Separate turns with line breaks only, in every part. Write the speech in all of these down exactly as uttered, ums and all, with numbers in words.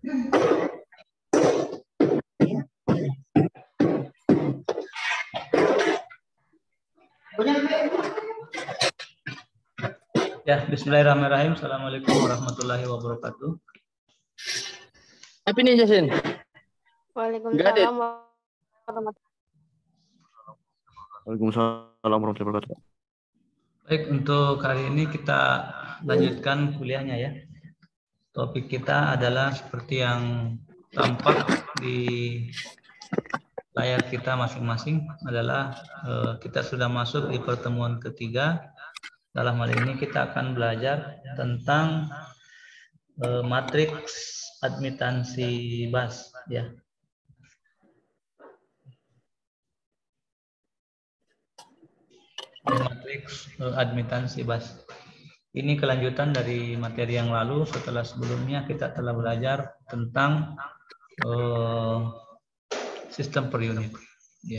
Ya, bismillahirrahmanirrahim. Assalamualaikum warahmatullahi wabarakatuh.
Apa nih, Jasin?
Waalaikumsalam warahmatullahi
wabarakatuh.
Baik, untuk hari ini kita lanjutkan kuliahnya ya. Topik kita adalah seperti yang tampak di layar kita masing-masing adalah eh, kita sudah masuk di pertemuan ketiga. Dalam hal ini kita akan belajar tentang eh, matriks admitansi B A S ya. Matriks eh, admitansi B A S. Ini kelanjutan dari materi yang lalu. Setelah sebelumnya kita telah belajar tentang eh, sistem per unit ya.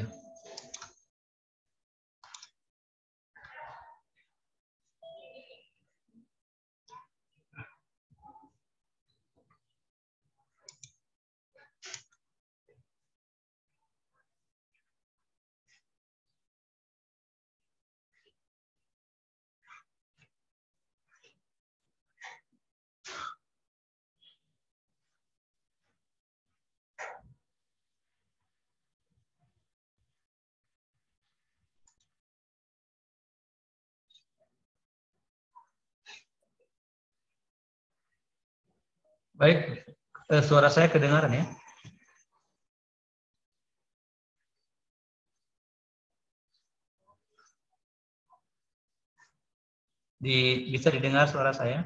Baik, eh, suara saya kedengaran ya? Di, bisa didengar suara saya?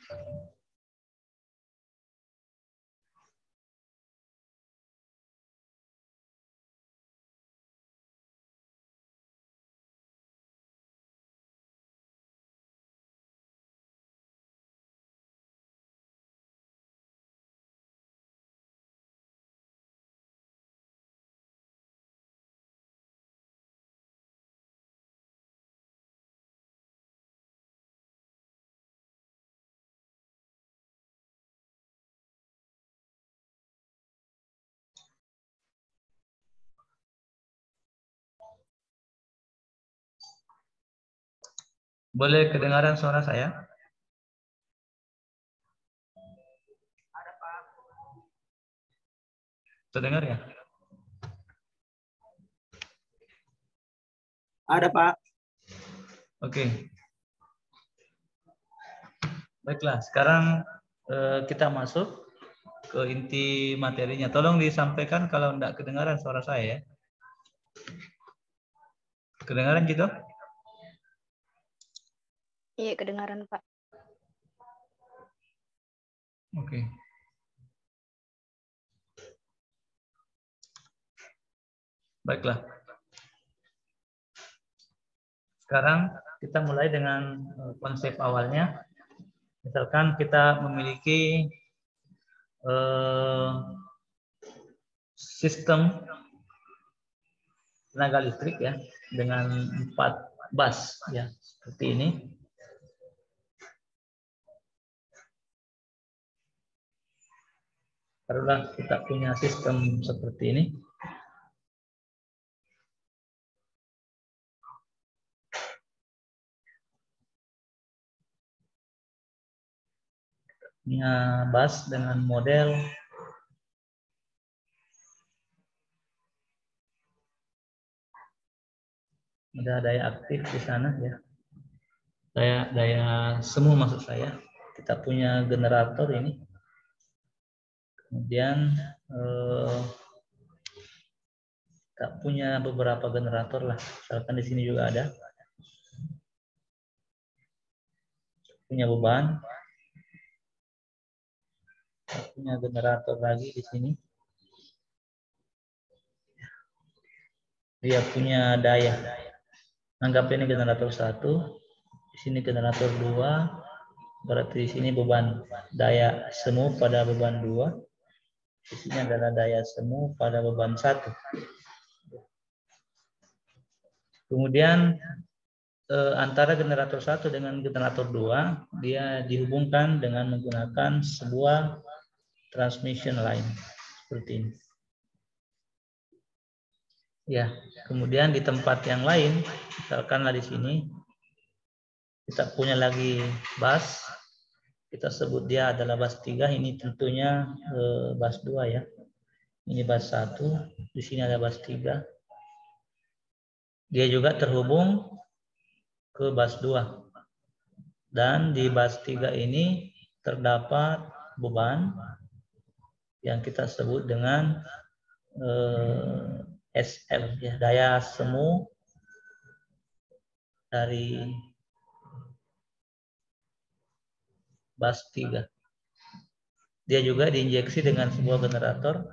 Boleh kedengaran suara saya? Terdengar ya?
Ada, Pak.
Oke. Baiklah, sekarang eh, kita masuk ke inti materinya. Tolong disampaikan kalau tidak kedengaran suara saya ya. Kedengaran gitu?
Iya, kedengaran, Pak.
Oke. Baiklah. Sekarang kita mulai dengan konsep awalnya. Misalkan kita memiliki eh, sistem tenaga listrik ya dengan empat bus ya seperti ini. Taruhlah kita punya sistem seperti ini. Punya bus dengan model ada daya aktif di sana ya. Daya daya semu maksud saya. Kita punya generator ini. Kemudian eh, kita punya beberapa generator lah. Misalkan di sini juga ada. Punya beban. Kita punya generator lagi di sini. Dia punya daya. Anggap ini generator satu. Di sini generator dua. Berarti di sini beban daya semu pada beban dua. Di sini adalah daya semu pada beban satu. Kemudian eh, antara generator satu dengan generator dua dia dihubungkan dengan menggunakan sebuah transmission line seperti ini. Ya, kemudian di tempat yang lain, misalkanlah di sini kita punya lagi bus, kita sebut dia adalah bus tiga, ini tentunya eh, bus dua ya. Ini bus satu, di sini ada bus tiga. Dia juga terhubung ke bus dua. Dan di bus tiga ini terdapat beban yang kita sebut dengan eh, S L, ya, daya semu dari bus tiga. Dia juga diinjeksi dengan sebuah generator.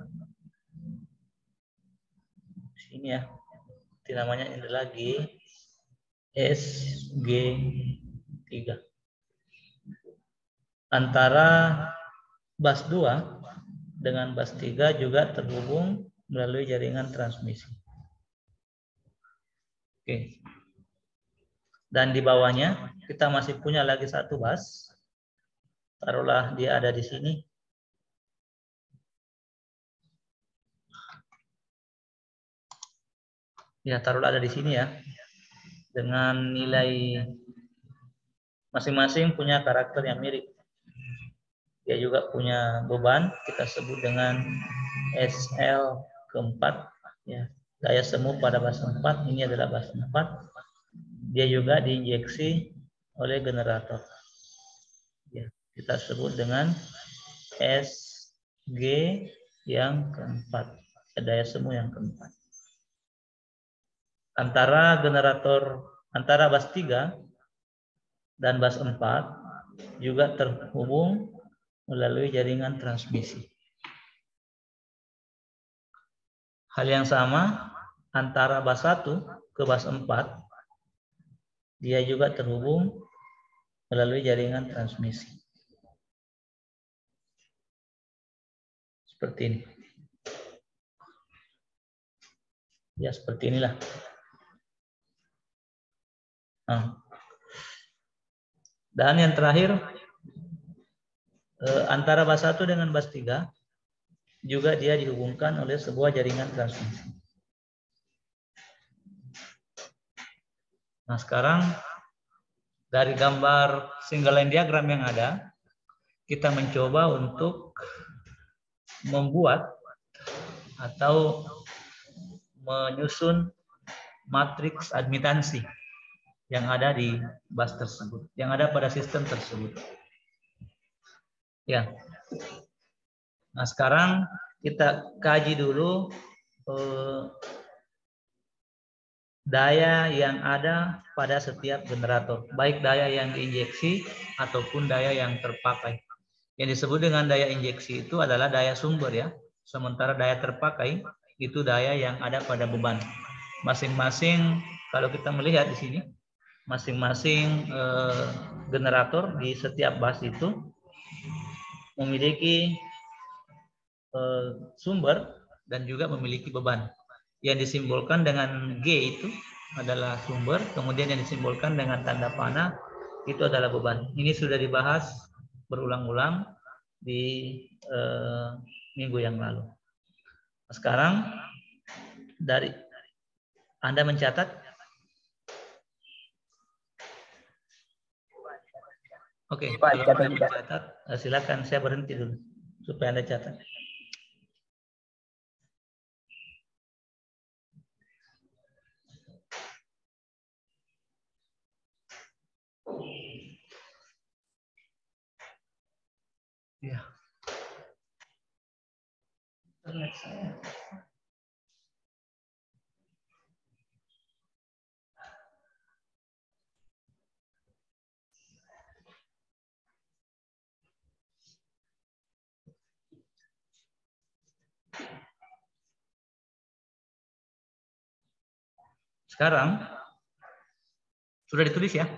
Sini ya, ini namanya ini lagi S G tiga. Antara bus dua dengan bus tiga juga terhubung melalui jaringan transmisi. Oke. Dan di bawahnya kita masih punya lagi satu bus. Taruhlah dia ada di sini. Ya, taruhlah ada di sini ya. Dengan nilai masing-masing punya karakter yang mirip. Dia juga punya beban, kita sebut dengan S L keempat. Ya, daya semu pada bus empat, ini adalah bus empat. Dia juga diinjeksi oleh generator. Ya, kita sebut dengan S G yang keempat, daya semu yang keempat. Antara generator, antara bus tiga dan bus empat juga terhubung melalui jaringan transmisi. Hal yang sama antara bus satu ke bus empat, dia juga terhubung melalui jaringan transmisi. Seperti ini. Ya, seperti inilah. Nah. Dan yang terakhir, eh, antara bus satu dengan bus tiga, juga dia dihubungkan oleh sebuah jaringan transmisi. Nah, sekarang dari gambar single line diagram yang ada, kita mencoba untuk membuat atau menyusun matriks admitansi yang ada di bus tersebut, yang ada pada sistem tersebut. Ya. Nah, sekarang kita kaji dulu eh, daya yang ada pada setiap generator, baik daya yang diinjeksi ataupun daya yang terpakai. Yang disebut dengan daya injeksi itu adalah daya sumber ya, sementara daya terpakai itu daya yang ada pada beban. Masing-masing kalau kita melihat di sini, masing-masing eh, generator di setiap bus itu memiliki eh, sumber dan juga memiliki beban. Yang disimbolkan dengan G itu adalah sumber, kemudian yang disimbolkan dengan tanda panah itu adalah beban. Ini sudah dibahas berulang-ulang di eh, minggu yang lalu. Sekarang dari Anda mencatat? Oke, okay, kalau Anda mencatat, silakan saya berhenti dulu supaya Anda catat. Ya. Internet saya. Sekarang sudah ditulis ya?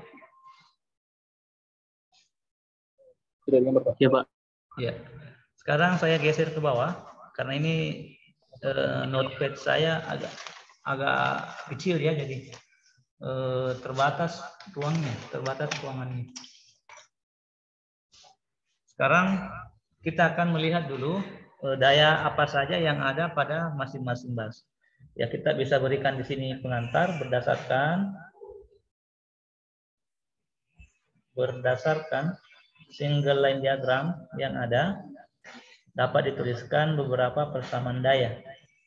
Sudah gambar Pak. Ya Pak.
Ya. Sekarang saya geser ke bawah karena ini eh, notepad saya agak agak kecil ya, jadi eh, terbatas ruangnya, terbatas ruangannya. Sekarang kita akan melihat dulu daya apa saja yang ada pada masing-masing bus. Ya, kita bisa berikan di sini pengantar berdasarkan berdasarkan single line diagram yang ada, dapat dituliskan beberapa persamaan daya.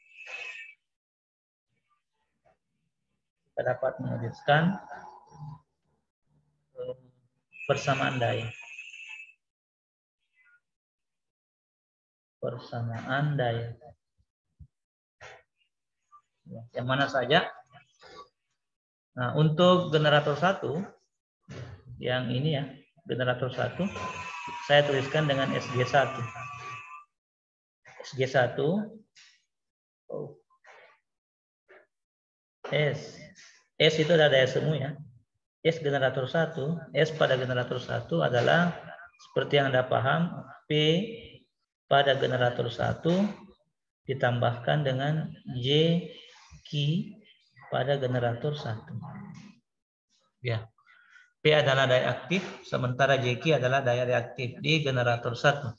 Kita dapat menuliskan persamaan daya. Persamaan daya. Yang mana saja? Nah, untuk generator satu, yang ini ya, generator satu, saya tuliskan dengan S G satu. S G satu, oh. S. S itu ada daya semu ya. S generator satu, S pada generator satu adalah seperti yang Anda paham, P pada generator satu ditambahkan dengan J Q pada generator satu. Ya. P adalah daya aktif, sementara J Q adalah daya reaktif di generator satu.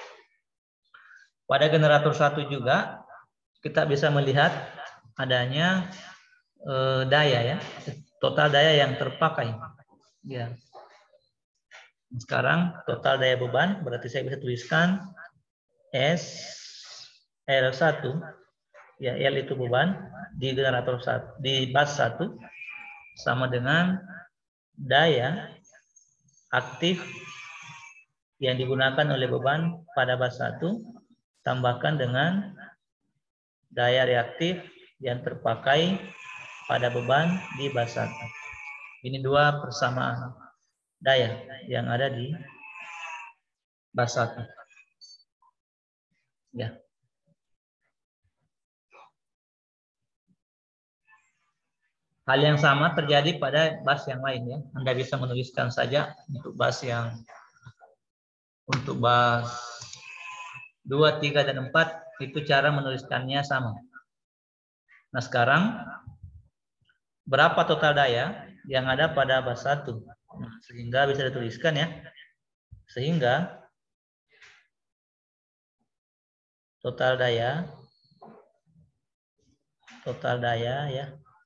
Pada generator satu juga kita bisa melihat adanya eh, daya ya, total daya yang terpakai. Ya. Sekarang total daya beban berarti saya bisa tuliskan S L satu, ya L itu beban di generator satu, di bus satu sama dengan daya aktif yang digunakan oleh beban pada bus satu tambahkan dengan daya reaktif yang terpakai pada beban di bus satu. Ini dua persamaan daya yang ada di bus satu. Ya. Hal yang sama terjadi pada bus yang lain ya. Anda bisa menuliskan saja untuk bus yang untuk bus dua, tiga, dan empat itu cara menuliskannya sama. Nah, sekarang berapa total daya yang ada pada bus satu? Nah, sehingga bisa dituliskan ya. Sehingga total daya total daya ya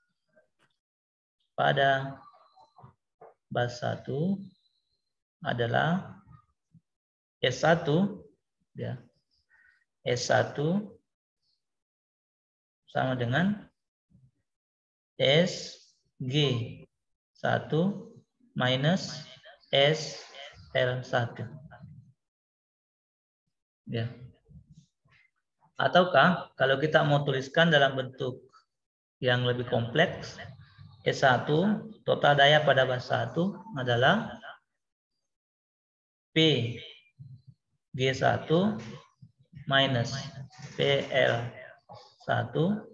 pada bus satu adalah S satu ya. S satu sama dengan S G satu minus S L satu. Ya. Ataukah kalau kita mau tuliskan dalam bentuk yang lebih kompleks, S satu total daya pada bus satu adalah P G satu minus P L satu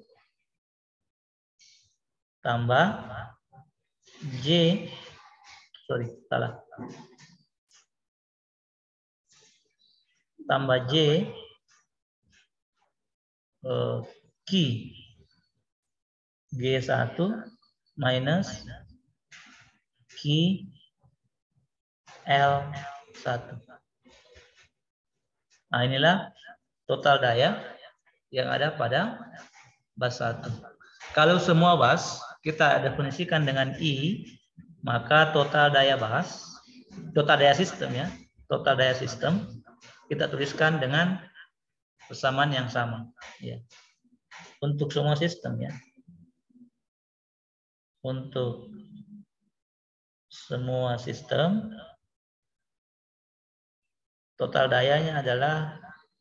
tambah J, sorry, salah. Tambah J eh, Q G satu minus Q L satu. Nah, inilah total daya yang ada pada bus satu. Kalau semua bus kita definisikan dengan I, maka total daya bus, total daya sistem ya, total daya sistem kita tuliskan dengan persamaan yang sama ya. Untuk semua sistem ya. Untuk semua sistem total dayanya adalah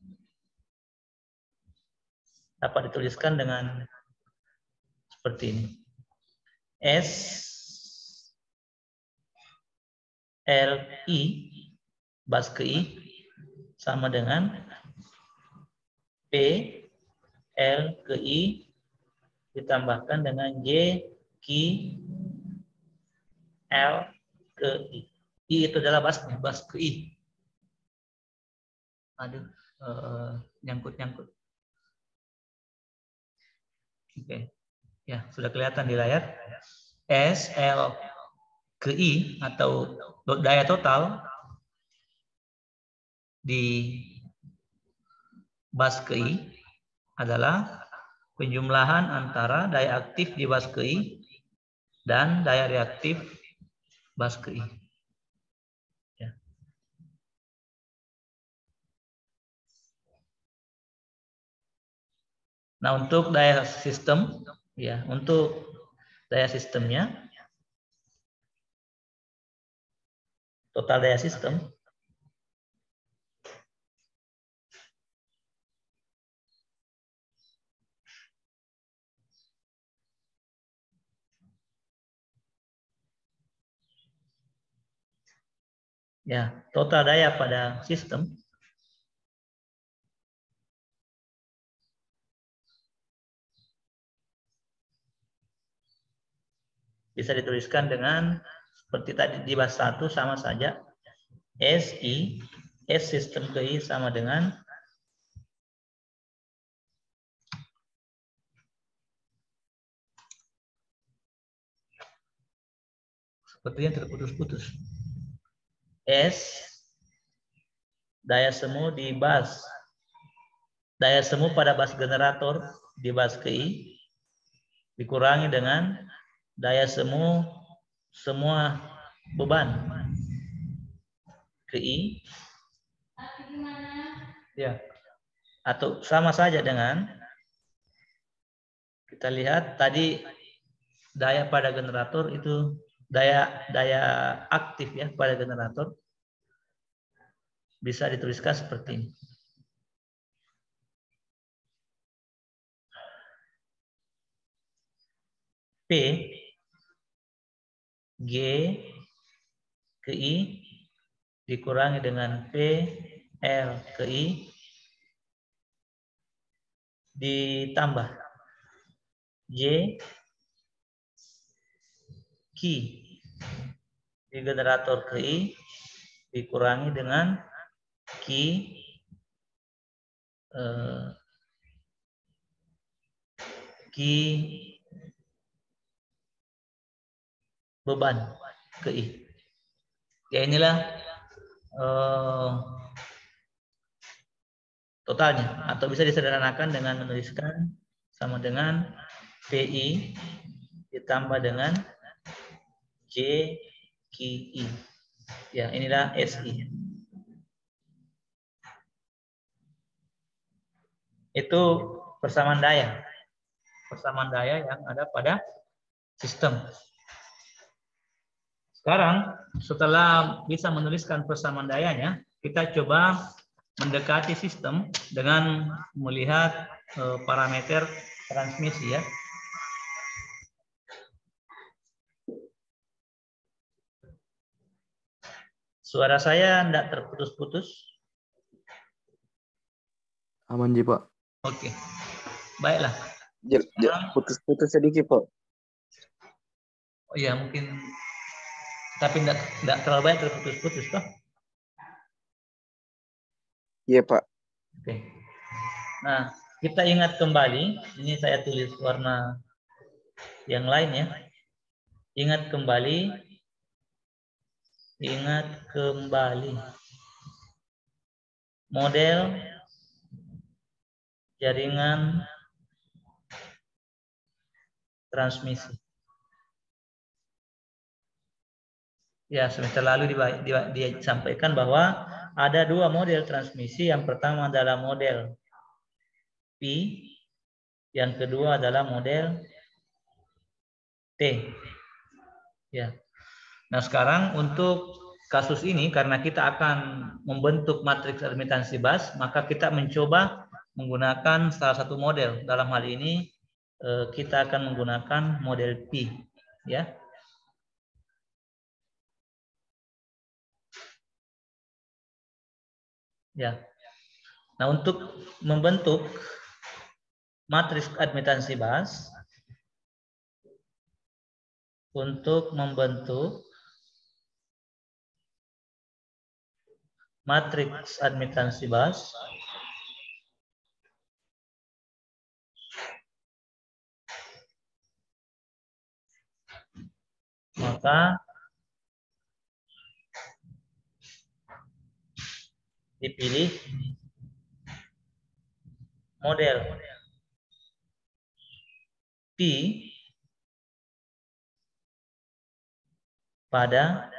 dapat dituliskan dengan seperti ini. S L I bus ke I sama dengan P L ke I ditambahkan dengan J Q L ke I. I itu adalah bus, bus ke I. Aduh, nyangkut-nyangkut. Uh, Oke, okay. Ya sudah kelihatan di layar. S L ke I atau daya total di bus ke I adalah penjumlahan antara daya aktif di bus ke I dan daya reaktif bus ke I. Ya. Nah, untuk daya sistem, ya, untuk daya sistemnya, total daya sistem ya, total daya pada sistem bisa dituliskan dengan seperti tadi di bus satu sama saja. S I, S sistem ke I sama dengan sepertinya terputus-putus. S daya semu di bus, daya semu pada bus generator di bus ke I dikurangi dengan daya semu semua beban ke I, ya, atau sama saja dengan kita lihat tadi daya pada generator itu daya daya aktif ya pada generator bisa dituliskan seperti ini. P G ke I dikurangi dengan P L ke I ditambah J Q di generator ke I dikurangi dengan Q eh, Q beban ke I. Ya inilah eh, totalnya, atau bisa disederhanakan dengan menuliskan sama dengan P I ditambah dengan J Q I. Ya, inilah S I. Itu persamaan daya. Persamaan daya yang ada pada sistem. Sekarang, setelah bisa menuliskan persamaan dayanya, kita coba mendekati sistem dengan melihat eh, parameter transmisi ya. Suara saya tidak terputus-putus?
Aman ji Pak.
Oke, baiklah.
Putus-putus sedikit Pak.
Oh iya mungkin, tapi tidak tidak terlalu banyak terputus-putus toh?
Iya Pak.
Oke. Nah, kita ingat kembali, ini saya tulis warna yang lain ya. Ingat kembali, ingat kembali model jaringan transmisi. Ya, semester lalu disampaikan bahwa ada dua model transmisi. Yang pertama adalah model P, yang kedua adalah model T. Ya. Nah, sekarang untuk kasus ini karena kita akan membentuk matriks admitansi bus, maka kita mencoba menggunakan salah satu model. Dalam hal ini kita akan menggunakan model P, ya. Ya. Nah, untuk membentuk matriks admitansi bus, untuk membentuk matriks admitansi bus, maka dipilih model P pada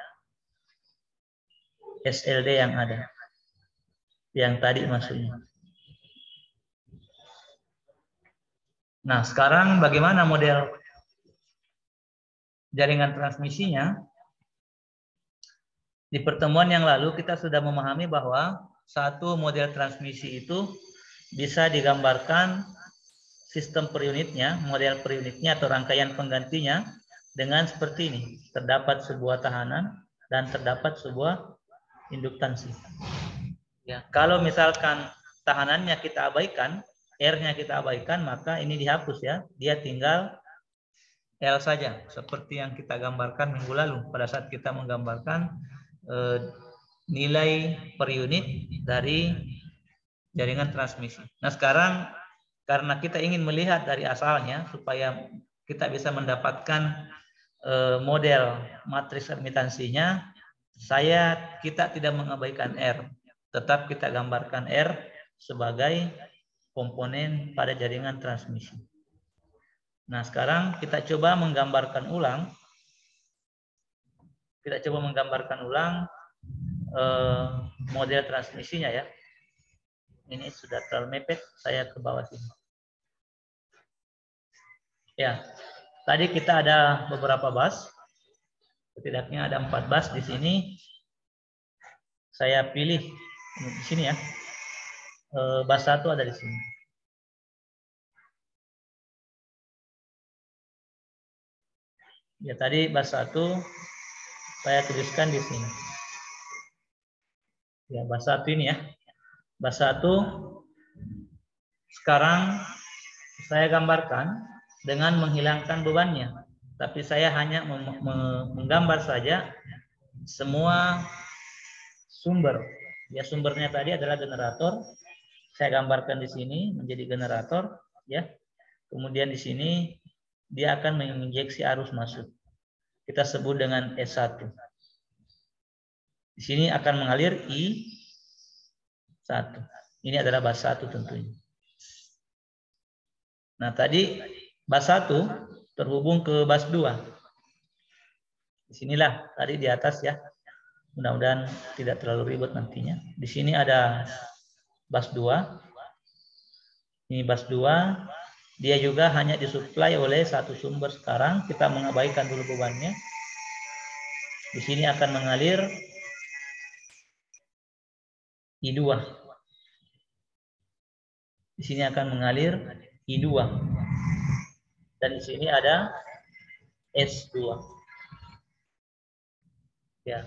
S L D yang ada. Yang tadi maksudnya. Nah, sekarang bagaimana model jaringan transmisinya? Di pertemuan yang lalu kita sudah memahami bahwa satu model transmisi itu bisa digambarkan sistem per unitnya, model per unitnya atau rangkaian penggantinya dengan seperti ini. Terdapat sebuah tahanan dan terdapat sebuah induktansi. Ya, kalau misalkan tahanannya kita abaikan, R-nya kita abaikan, maka ini dihapus ya. Dia tinggal L saja, seperti yang kita gambarkan minggu lalu pada saat kita menggambarkan eh, nilai per unit dari jaringan transmisi. Nah, sekarang karena kita ingin melihat dari asalnya supaya kita bisa mendapatkan eh, model matriks admitansinya, saya kita tidak mengabaikan R, tetap kita gambarkan R sebagai komponen pada jaringan transmisi. Nah, sekarang kita coba menggambarkan ulang. Kita coba menggambarkan ulang eh, model transmisinya ya. Ini sudah terlalu mepet, saya ke bawah sini. Ya, tadi kita ada beberapa bus. Setidaknya ada empat bus di sini. Saya pilih di sini ya. Eh, bus satu ada di sini. Ya, tadi bus satu saya tuliskan di sini. Ya, bus satu ini ya. Bus satu sekarang saya gambarkan dengan menghilangkan bebannya. Tapi saya hanya menggambar saja semua sumber. Ya, sumbernya tadi adalah generator. Saya gambarkan di sini menjadi generator ya. Kemudian di sini dia akan menginjeksi arus masuk. Kita sebut dengan S satu. Di sini akan mengalir I satu. Ini adalah bus satu tentunya. Nah, tadi bus satu terhubung ke bus dua. Disinilah tadi di atas ya. Mudah-mudahan tidak terlalu ribet nantinya. Di sini ada bus dua. Ini bus dua. Dia juga hanya disuplai oleh satu sumber sekarang. Kita mengabaikan dulu bebannya. Di sini akan mengalir I dua. Di sini akan mengalir I dua. Dan di sini ada S dua. Ya.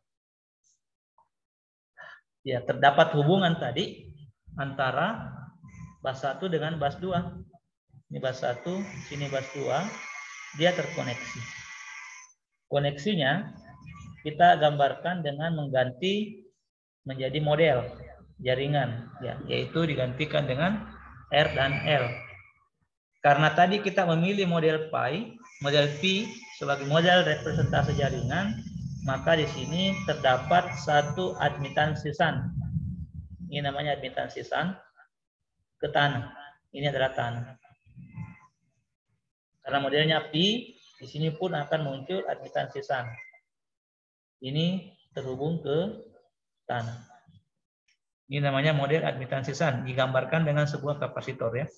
Ya, terdapat hubungan tadi antara bus satu dengan bus dua. Ini bus satu, sini bus dua, dia terkoneksi. Koneksinya kita gambarkan dengan mengganti menjadi model jaringan, ya, yaitu digantikan dengan R dan L. Karena tadi kita memilih model pi, model P sebagai model representasi jaringan, maka di sini terdapat satu admitansi sun. Ini namanya admitansi sun ke tanah. Ini adalah tanah. Karena modelnya P, di sini pun akan muncul admitansi sun. Ini terhubung ke tanah. Ini namanya model admitansi sun, digambarkan dengan sebuah kapasitor ya.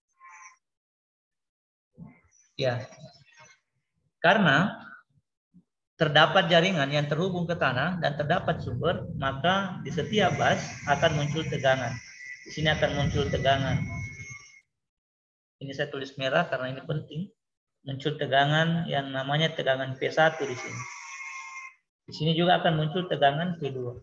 Ya. Karena terdapat jaringan yang terhubung ke tanah dan terdapat sumber, maka di setiap bus akan muncul tegangan. Di sini akan muncul tegangan. Ini saya tulis merah karena ini penting. Muncul tegangan yang namanya tegangan P satu di sini. Di sini juga akan muncul tegangan P dua.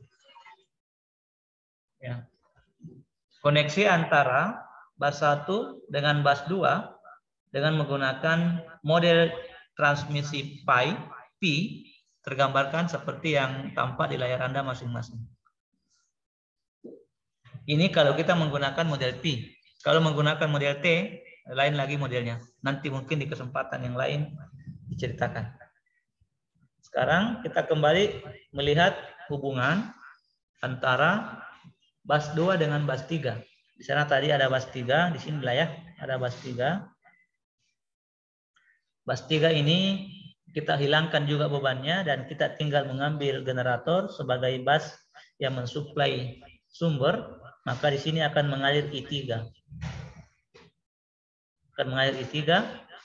Ya. Koneksi antara bus satu dengan bus dua dengan menggunakan model transmisi pi, P, tergambarkan seperti yang tampak di layar Anda masing-masing. Ini kalau kita menggunakan model P. Kalau menggunakan model T, lain lagi modelnya. Nanti mungkin di kesempatan yang lain diceritakan. Sekarang kita kembali melihat hubungan antara bus dua dengan bus tiga. Di sana tadi ada bus tiga, di sini lah ya, ada bus tiga. Bus tiga ini kita hilangkan juga bebannya dan kita tinggal mengambil generator sebagai bus yang mensuplai sumber, maka di sini akan mengalir I tiga. Akan mengalir I tiga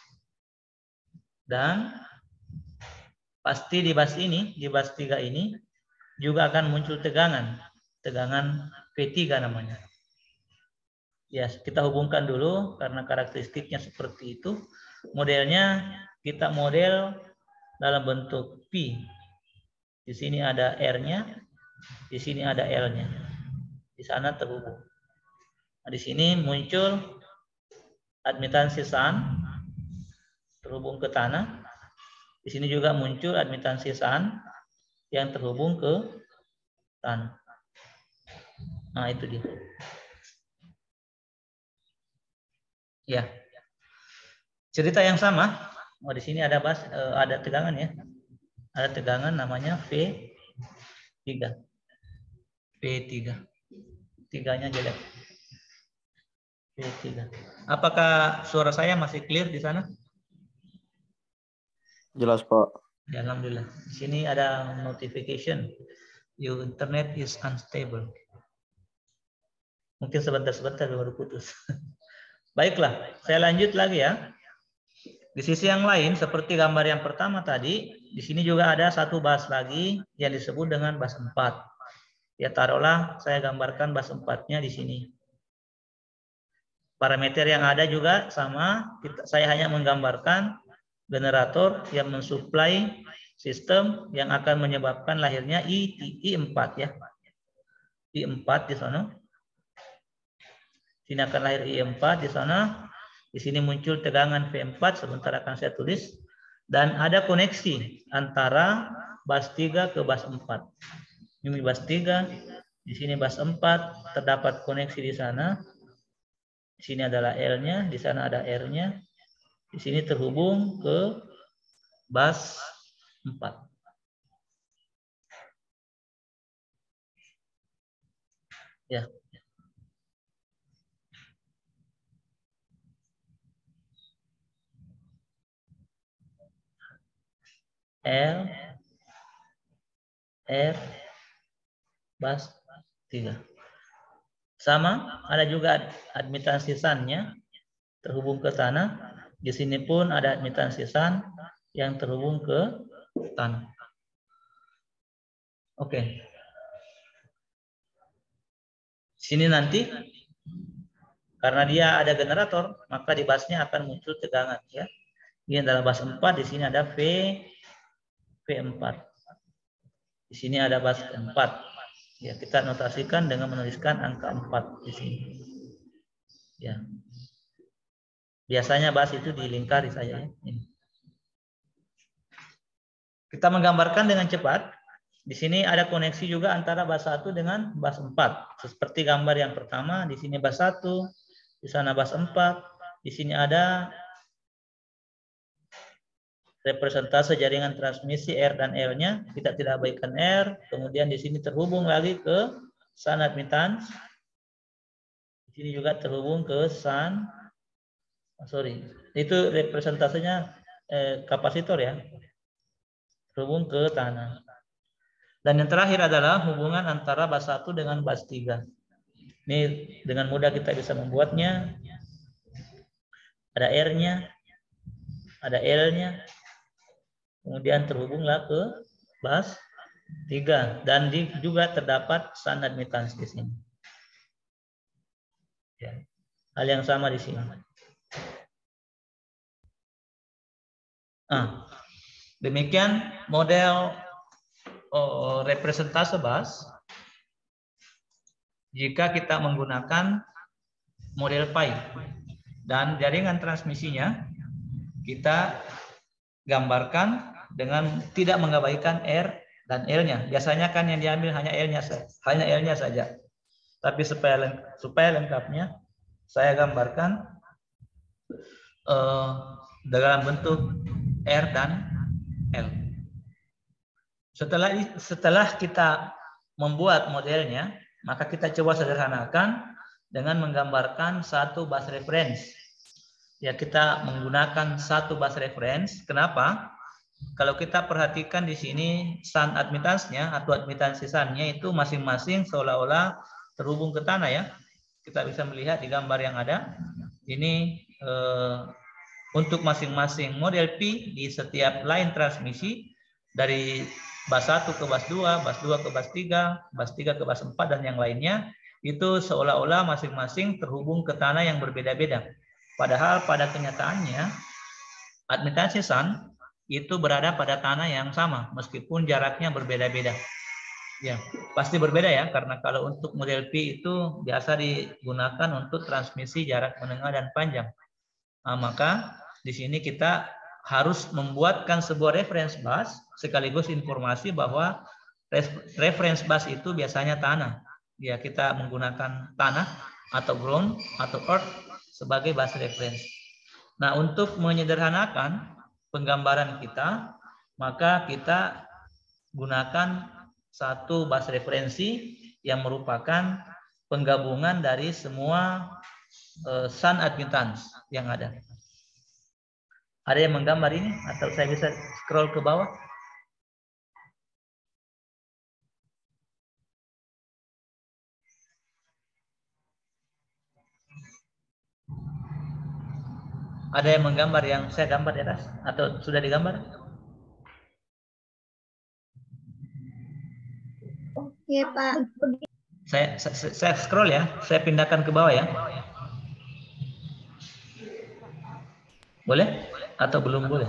dan pasti di bus ini, di bus tiga ini juga akan muncul tegangan, tegangan P tiga namanya. Ya, kita hubungkan dulu karena karakteristiknya seperti itu. Modelnya kita model dalam bentuk P. Di sini ada R-nya, di sini ada L-nya. Di sana terhubung. Nah, di sini muncul admitansi sun terhubung ke tanah. Di sini juga muncul admitansi sun yang terhubung ke tanah. Nah, itu dia. Ya. Cerita yang sama. Oh, di sini ada bas, ada tegangan ya. Ada tegangan namanya V tiga. V tiga. Tiganya jelek. V tiga. Apakah suara saya masih clear di sana?
Jelas, Pak.
Ya, alhamdulillah. Di sini ada notification. Your internet is unstable. Mungkin sebentar-sebentar baru putus. Baiklah, saya lanjut lagi ya. Di sisi yang lain, seperti gambar yang pertama tadi, di sini juga ada satu bus lagi yang disebut dengan bus empat. Ya, taruhlah saya gambarkan bus empatnya di sini. Parameter yang ada juga sama, kita, saya hanya menggambarkan generator yang mensuplai sistem yang akan menyebabkan lahirnya I, I empat ya. I empat di sana. Sini akan lahir I empat di sana. Di sini muncul tegangan V empat, sebentar akan saya tulis. Dan ada koneksi antara bus tiga ke bus empat. Ini bus tiga, di sini bus empat, terdapat koneksi di sana. Di sini adalah L-nya, di sana ada R-nya. Di sini terhubung ke bus empat. Ya. L, R, bus tiga. Sama, ada juga admitansi sun-nya terhubung ke tanah. Di sini pun ada admitansi sun yang terhubung ke tanah. Oke. Sini nanti karena dia ada generator, maka di busnya akan muncul tegangan ya. Ini adalah bus empat, di sini ada V V empat. Di sini ada bus empat. Ya, kita notasikan dengan menuliskan angka empat di sini. Ya. Biasanya bus itu dilingkari saja ya. Ini. Kita menggambarkan dengan cepat. Di sini ada koneksi juga antara bus satu dengan bus empat. Seperti gambar yang pertama, di sini bus satu, di sana bus empat, di sini ada representase jaringan transmisi R dan L-nya, kita tidak abaikan R, kemudian di sini terhubung lagi ke sun admittance. Di sini juga terhubung ke sun, oh, sorry, itu representasenya eh, kapasitor ya, terhubung ke tanah. Dan yang terakhir adalah hubungan antara bus satu dengan bus tiga. Ini dengan mudah kita bisa membuatnya. Ada R-nya, ada L-nya, kemudian terhubunglah ke bus tiga. Dan di, juga terdapat sun admittance di sini. Ya. Hal yang sama di sini. Nah, demikian model oh, representase bus. Jika kita menggunakan model Pi dan jaringan transmisinya kita gambarkan dengan tidak mengabaikan R dan L-nya. Biasanya kan yang diambil hanya L-nya saja, hanya L-nya saja. Tapi supaya supaya lengkapnya saya gambarkan uh, dalam bentuk R dan L. Setelah setelah kita membuat modelnya, maka kita coba sederhanakan dengan menggambarkan satu bus reference. Ya, kita menggunakan satu bus reference. Kenapa? Kalau kita perhatikan di sini sun admittance-nya atau admittance sun-nya itu masing-masing seolah-olah terhubung ke tanah ya. Kita bisa melihat di gambar yang ada. Ini eh, untuk masing-masing model P di setiap line transmisi dari bus satu ke bus dua, bus dua ke bus tiga, bus tiga ke bus empat dan yang lainnya itu seolah-olah masing-masing terhubung ke tanah yang berbeda-beda. Padahal pada kenyataannya admittance sun itu berada pada tanah yang sama meskipun jaraknya berbeda-beda. Ya, pasti berbeda ya, karena kalau untuk model P itu biasa digunakan untuk transmisi jarak menengah dan panjang. Nah, maka di sini kita harus membuatkan sebuah reference bus sekaligus informasi bahwa reference bus itu biasanya tanah. Ya, kita menggunakan tanah atau ground atau earth sebagai bus reference. Nah, untuk menyederhanakan penggambaran kita, maka kita gunakan satu bus referensi yang merupakan penggabungan dari semua uh, sun admittance yang ada. Ada yang menggambar ini atau saya bisa scroll ke bawah? Ada yang menggambar yang saya gambar di atas atau sudah digambar?
Oke, Pak.
Saya, saya, saya scroll ya, saya pindahkan ke bawah ya. Boleh? Atau belum boleh?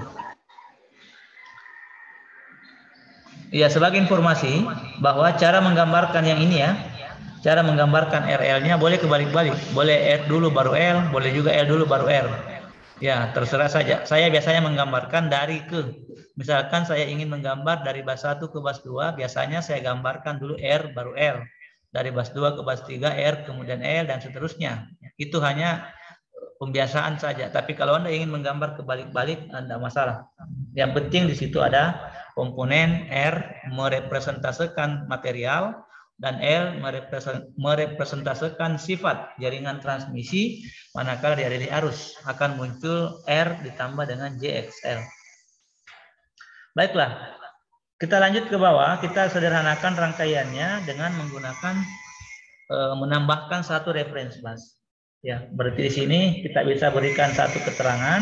Ya, sebagai informasi bahwa cara menggambarkan yang ini ya, cara menggambarkan R L-nya boleh kebalik-balik. Boleh R dulu baru L, boleh juga L dulu baru R. Ya, terserah saja. Saya biasanya menggambarkan dari ke. Misalkan saya ingin menggambar dari bus satu ke bus dua, biasanya saya gambarkan dulu R baru L. Dari bus dua ke bus tiga, R, kemudian L, dan seterusnya. Itu hanya pembiasaan saja. Tapi kalau Anda ingin menggambar kebalik-balik, Anda masalah. Yang penting di situ ada komponen R merepresentasikan material, dan L merepresentasikan sifat jaringan transmisi. Manakala di di arus akan muncul R ditambah dengan J X L. Baiklah, kita lanjut ke bawah. Kita sederhanakan rangkaiannya dengan menggunakan e, menambahkan satu reference bus. Ya, berarti di sini kita bisa berikan satu keterangan.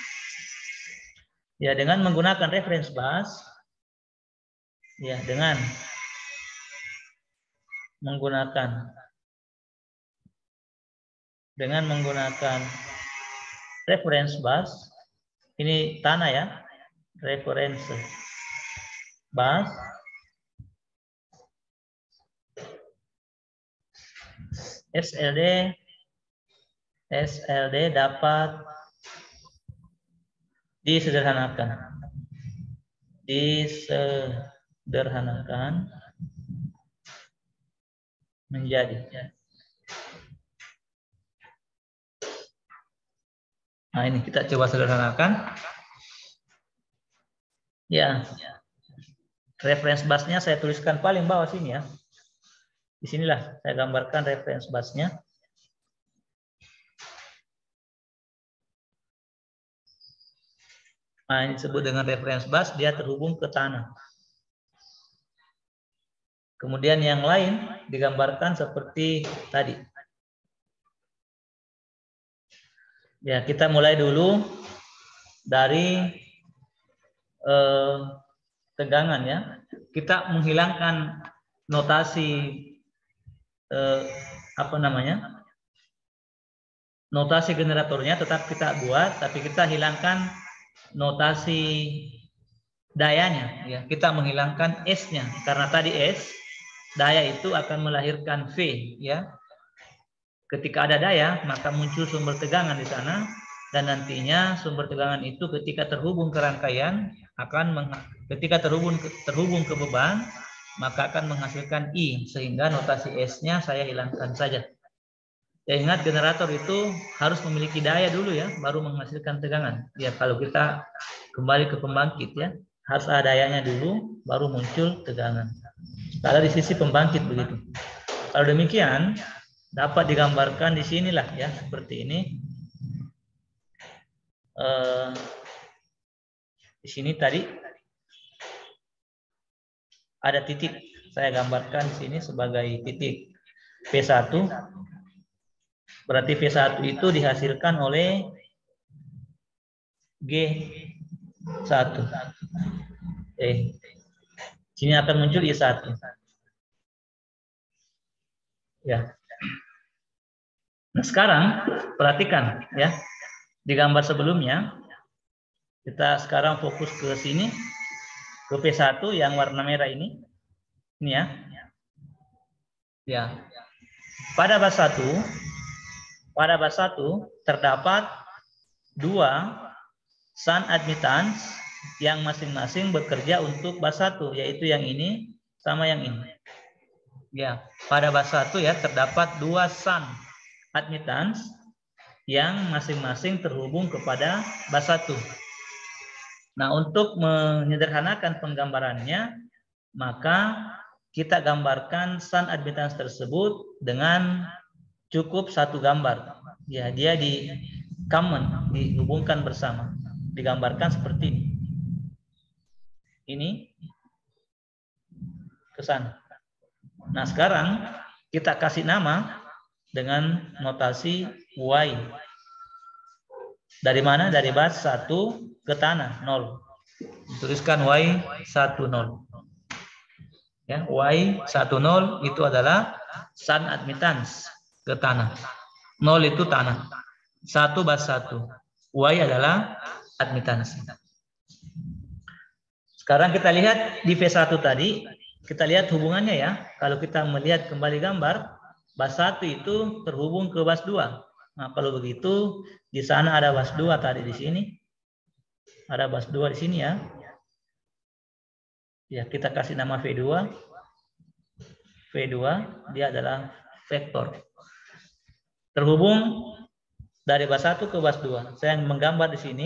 Ya, dengan menggunakan reference bus. Ya, dengan menggunakan dengan menggunakan reference bus, ini tanah ya, reference bus, S L D S L D dapat disederhanakan disederhanakan menjadi. Nah, ini kita coba sederhanakan. Ya, reference busnya saya tuliskan paling bawah sini ya. Di sinilah saya gambarkan reference busnya. Nah, ini disebut dengan reference bus, dia terhubung ke tanah. Kemudian yang lain digambarkan seperti tadi. Ya, kita mulai dulu dari eh, tegangan ya. Kita menghilangkan notasi eh, apa namanya? Notasi generatornya tetap kita buat, tapi kita hilangkan notasi dayanya ya. Kita menghilangkan S-nya karena tadi S daya itu akan melahirkan V ya. Ketika ada daya, maka muncul sumber tegangan di sana, dan nantinya sumber tegangan itu ketika terhubung ke rangkaian akan ketika terhubung ke, terhubung ke beban, maka akan menghasilkan I, sehingga notasi S-nya saya hilangkan saja. Ya, ingat generator itu harus memiliki daya dulu ya, baru menghasilkan tegangan. Ya, kalau kita kembali ke pembangkit ya, harus ada dayanya dulu, baru muncul tegangan. Kalau di sisi pembangkit begitu. Kalau demikian, dapat digambarkan di sinilah ya, seperti ini. Eh, di sini tadi ada titik, saya gambarkan di sini sebagai titik P satu. Berarti P satu itu dihasilkan oleh G satu. Eh, sini akan muncul I satu. Ya. Nah, sekarang perhatikan ya. Di gambar sebelumnya kita sekarang fokus ke sini, ke P satu yang warna merah ini. Ini ya. Ya. Pada bas satu, pada bas satu terdapat dua sun admittance yang masing-masing bekerja untuk bas satu, yaitu yang ini sama yang ini. Ya, pada bas satu ya terdapat dua sun admittance yang masing-masing terhubung kepada bas satu. Nah, untuk menyederhanakan penggambarannya, maka kita gambarkan sun admittance tersebut dengan cukup satu gambar. Ya, dia di common, dihubungkan bersama. Digambarkan seperti ini. Ini ke sana. Nah, sekarang kita kasih nama dengan notasi Y. Dari mana? Dari bas satu ke tanah, nol. Tuliskan Y satu nol. Ya, Y satu nol itu adalah sun admittance ke tanah. nol itu tanah. satu bas satu. Y adalah admittance. Sekarang kita lihat di P satu tadi, kita lihat hubungannya ya. Kalau kita melihat kembali gambar, bas satu itu terhubung ke bas dua. Nah, kalau begitu di sana ada bas dua tadi di sini. Ada bas dua di sini ya. Ya, kita kasih nama V dua. V dua dia adalah vektor. Terhubung dari bas satu ke bas dua. Saya menggambar di sini.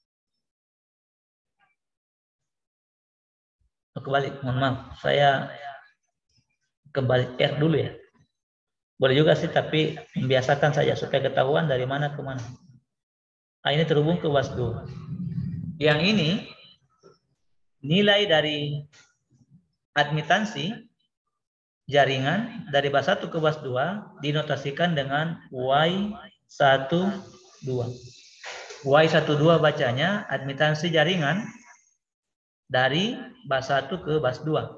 Kembali, mohon maaf, saya kembali R dulu ya. Boleh juga sih, tapi membiasakan saja supaya ketahuan dari mana ke mana. Nah, ini terhubung ke bas dua. Yang ini nilai dari admitansi jaringan dari bas satu ke bas dua dinotasikan dengan Y satu dua. Y satu dua bacanya admitansi jaringan dari bas satu ke bas dua.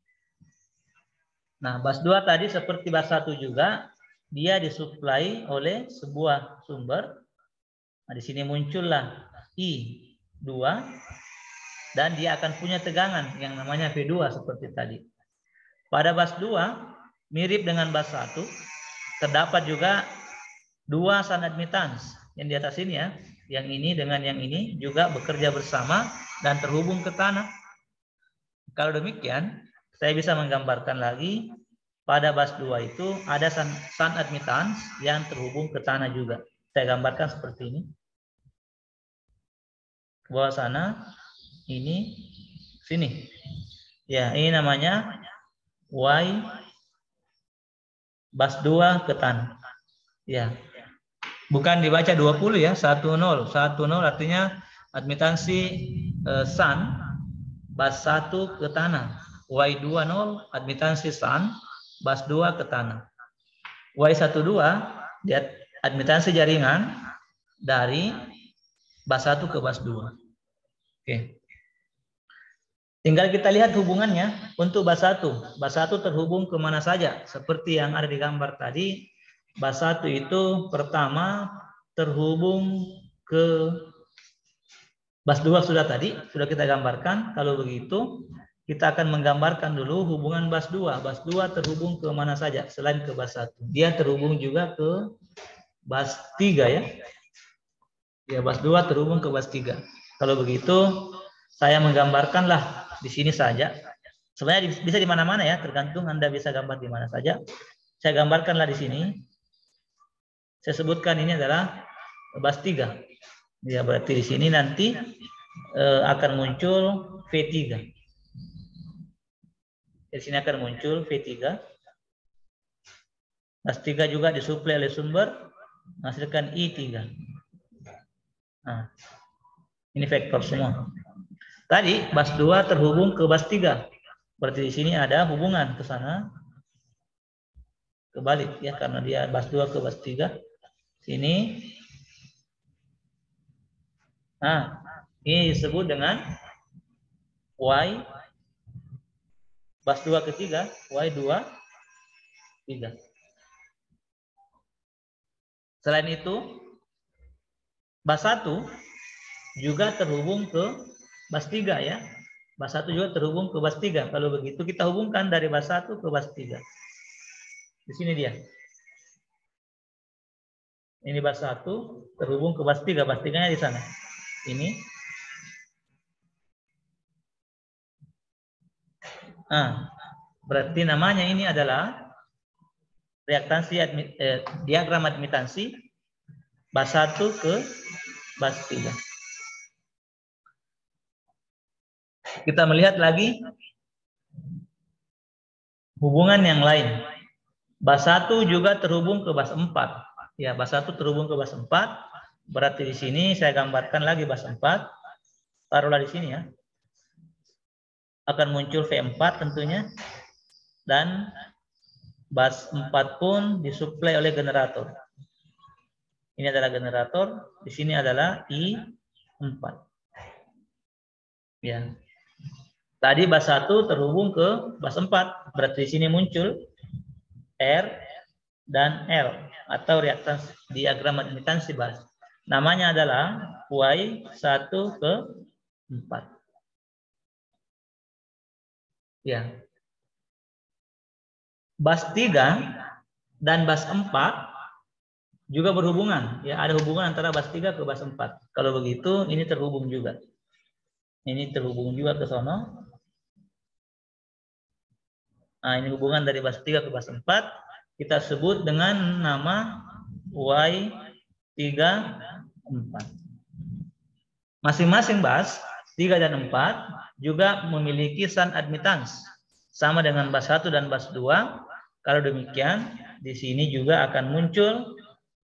Nah, bas dua tadi seperti bas satu juga, dia disuplai oleh sebuah sumber. Nah, di sini muncullah I dua dan dia akan punya tegangan yang namanya V dua seperti tadi. Pada bas dua mirip dengan bas satu, terdapat juga dua sun admittance yang di atas ini ya. Yang ini dengan yang ini juga bekerja bersama dan terhubung ke tanah. Kalau demikian, saya bisa menggambarkan lagi pada bas dua itu ada sun, sun admittance yang terhubung ke tanah juga. Saya gambarkan seperti ini. Ke bawah sana, ini, sini. Ya, ini namanya Y bas dua ke tanah. Ya. Bukan dibaca dua puluh ya, satu nol. satu nol artinya admitansi eh, sun bas satu ke tanah. Y dua nol admitansi sun bas dua ke tanah. Y satu dua dia admitansi jaringan dari bas satu ke bas dua. Oke. Tinggal kita lihat hubungannya untuk bas satu. Bas satu terhubung kemana saja. Seperti yang ada di gambar tadi. Bas satu itu pertama terhubung ke bas dua sudah tadi. Sudah kita gambarkan. Kalau begitu kita akan menggambarkan dulu hubungan bas dua. Bas dua terhubung ke mana saja selain ke bas satu. Dia terhubung juga ke bas tiga ya. Ya, bas dua terhubung ke bas tiga. Kalau begitu saya menggambarkanlah di sini saja. Sebenarnya bisa di mana-mana ya, tergantung Anda bisa gambar di mana saja. Saya gambarkanlah di sini. Saya sebutkan ini adalah bas tiga. Ya, berarti di sini nanti eh, akan muncul V tiga. Di sini akan muncul V tiga. Bas tiga juga disuplai oleh sumber, menghasilkan I tiga. Nah, ini vektor semua. Tadi bas dua terhubung ke bas tiga. Berarti di sini ada hubungan ke sana. Kebalik ya, karena dia bas dua ke bas tiga. Sini. Nah, ini disebut dengan Y bas dua ke tiga, Y dua, tiga. Selain itu, bas satu juga terhubung ke bas tiga ya. Bas satu juga terhubung ke bas tiga. Kalau begitu kita hubungkan dari bas satu ke bas tiga. Di sini dia. Ini bas satu terhubung ke bas tiga. Bas tiga-nya di sana. Ini. Nah, berarti namanya ini adalah reaktansi admit, eh, diagram admitansi bas satu ke bas tiga. Kita melihat lagi hubungan yang lain. Bas satu juga terhubung ke bas empat. Ya, bas satu terhubung ke bas empat. Berarti di sini saya gambarkan lagi bas empat. Taruhlah di sini ya. Akan muncul V empat tentunya. Dan bas empat pun disuplai oleh generator. Ini adalah generator, di sini adalah I empat. Ya. Tadi bas satu terhubung ke bas empat, berarti di sini muncul R dan L atau reaktans diagram admitansi bas. Namanya adalah Y satu ke empat. Ya. Bas tiga dan bas empat juga berhubungan. Ya, ada hubungan antara bas tiga ke bas empat. Kalau begitu ini terhubung juga. Ini terhubung juga ke sono. Nah, ini hubungan dari bas tiga ke bas empat. Kita sebut dengan nama Y tiga, empat. Masing-masing bas tiga dan empat juga memiliki sun admittance. Sama dengan bas satu dan bas dua. Kalau demikian, di sini juga akan muncul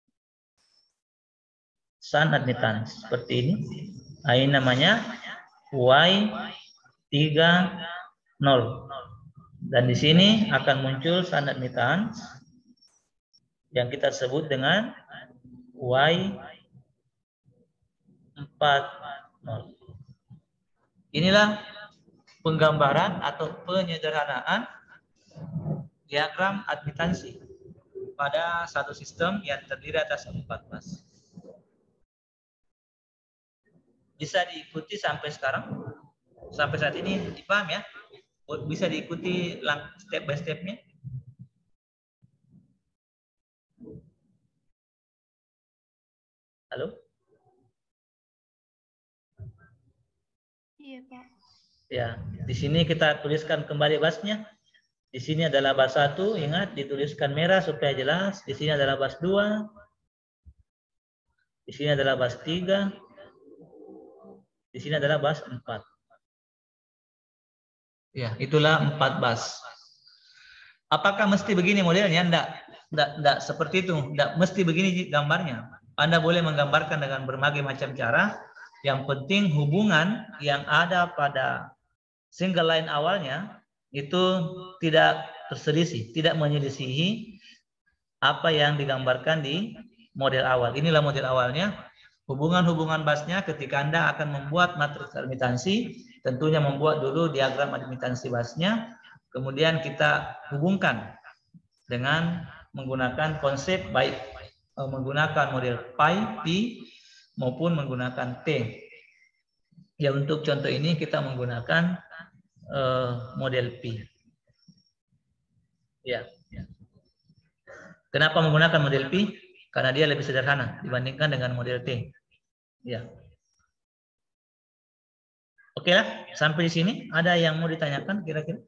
sun admittance. Seperti ini. Nah, ini namanya Y tiga nol. Dan di sini akan muncul sun admittance yang kita sebut dengan Y empat nol. Inilah penggambaran atau penyederhanaan diagram admitansi pada satu sistem yang terdiri atas empat bas. Bisa diikuti sampai sekarang, sampai saat ini dipaham ya? Bisa diikuti step by step-nya. Halo?
Iya, Pak.
Ya, di sini kita tuliskan kembali basnya. Di sini adalah bas satu, ingat dituliskan merah supaya jelas. Di sini adalah bas dua. Di sini adalah bas tiga. Di sini adalah bas empat. Ya, itulah empat bas. Apakah mesti begini modelnya? Enggak. Enggak, enggak seperti itu. Enggak mesti begini gambarnya. Anda boleh menggambarkan dengan berbagai macam cara. Yang penting hubungan yang ada pada single line awalnya itu tidak terselisih, tidak menyelisihi apa yang digambarkan di model awal. Inilah model awalnya. Hubungan-hubungan basnya ketika Anda akan membuat matriks admitansi, tentunya membuat dulu diagram admitansi basnya, kemudian kita hubungkan dengan menggunakan konsep baik menggunakan model pi, pi maupun menggunakan T. Ya, untuk contoh ini kita menggunakan uh, model pi. Ya. Kenapa menggunakan model pi? Karena dia lebih sederhana dibandingkan dengan model T. Ya. Oke lah, sampai di sini. Ada yang mau ditanyakan kira-kira?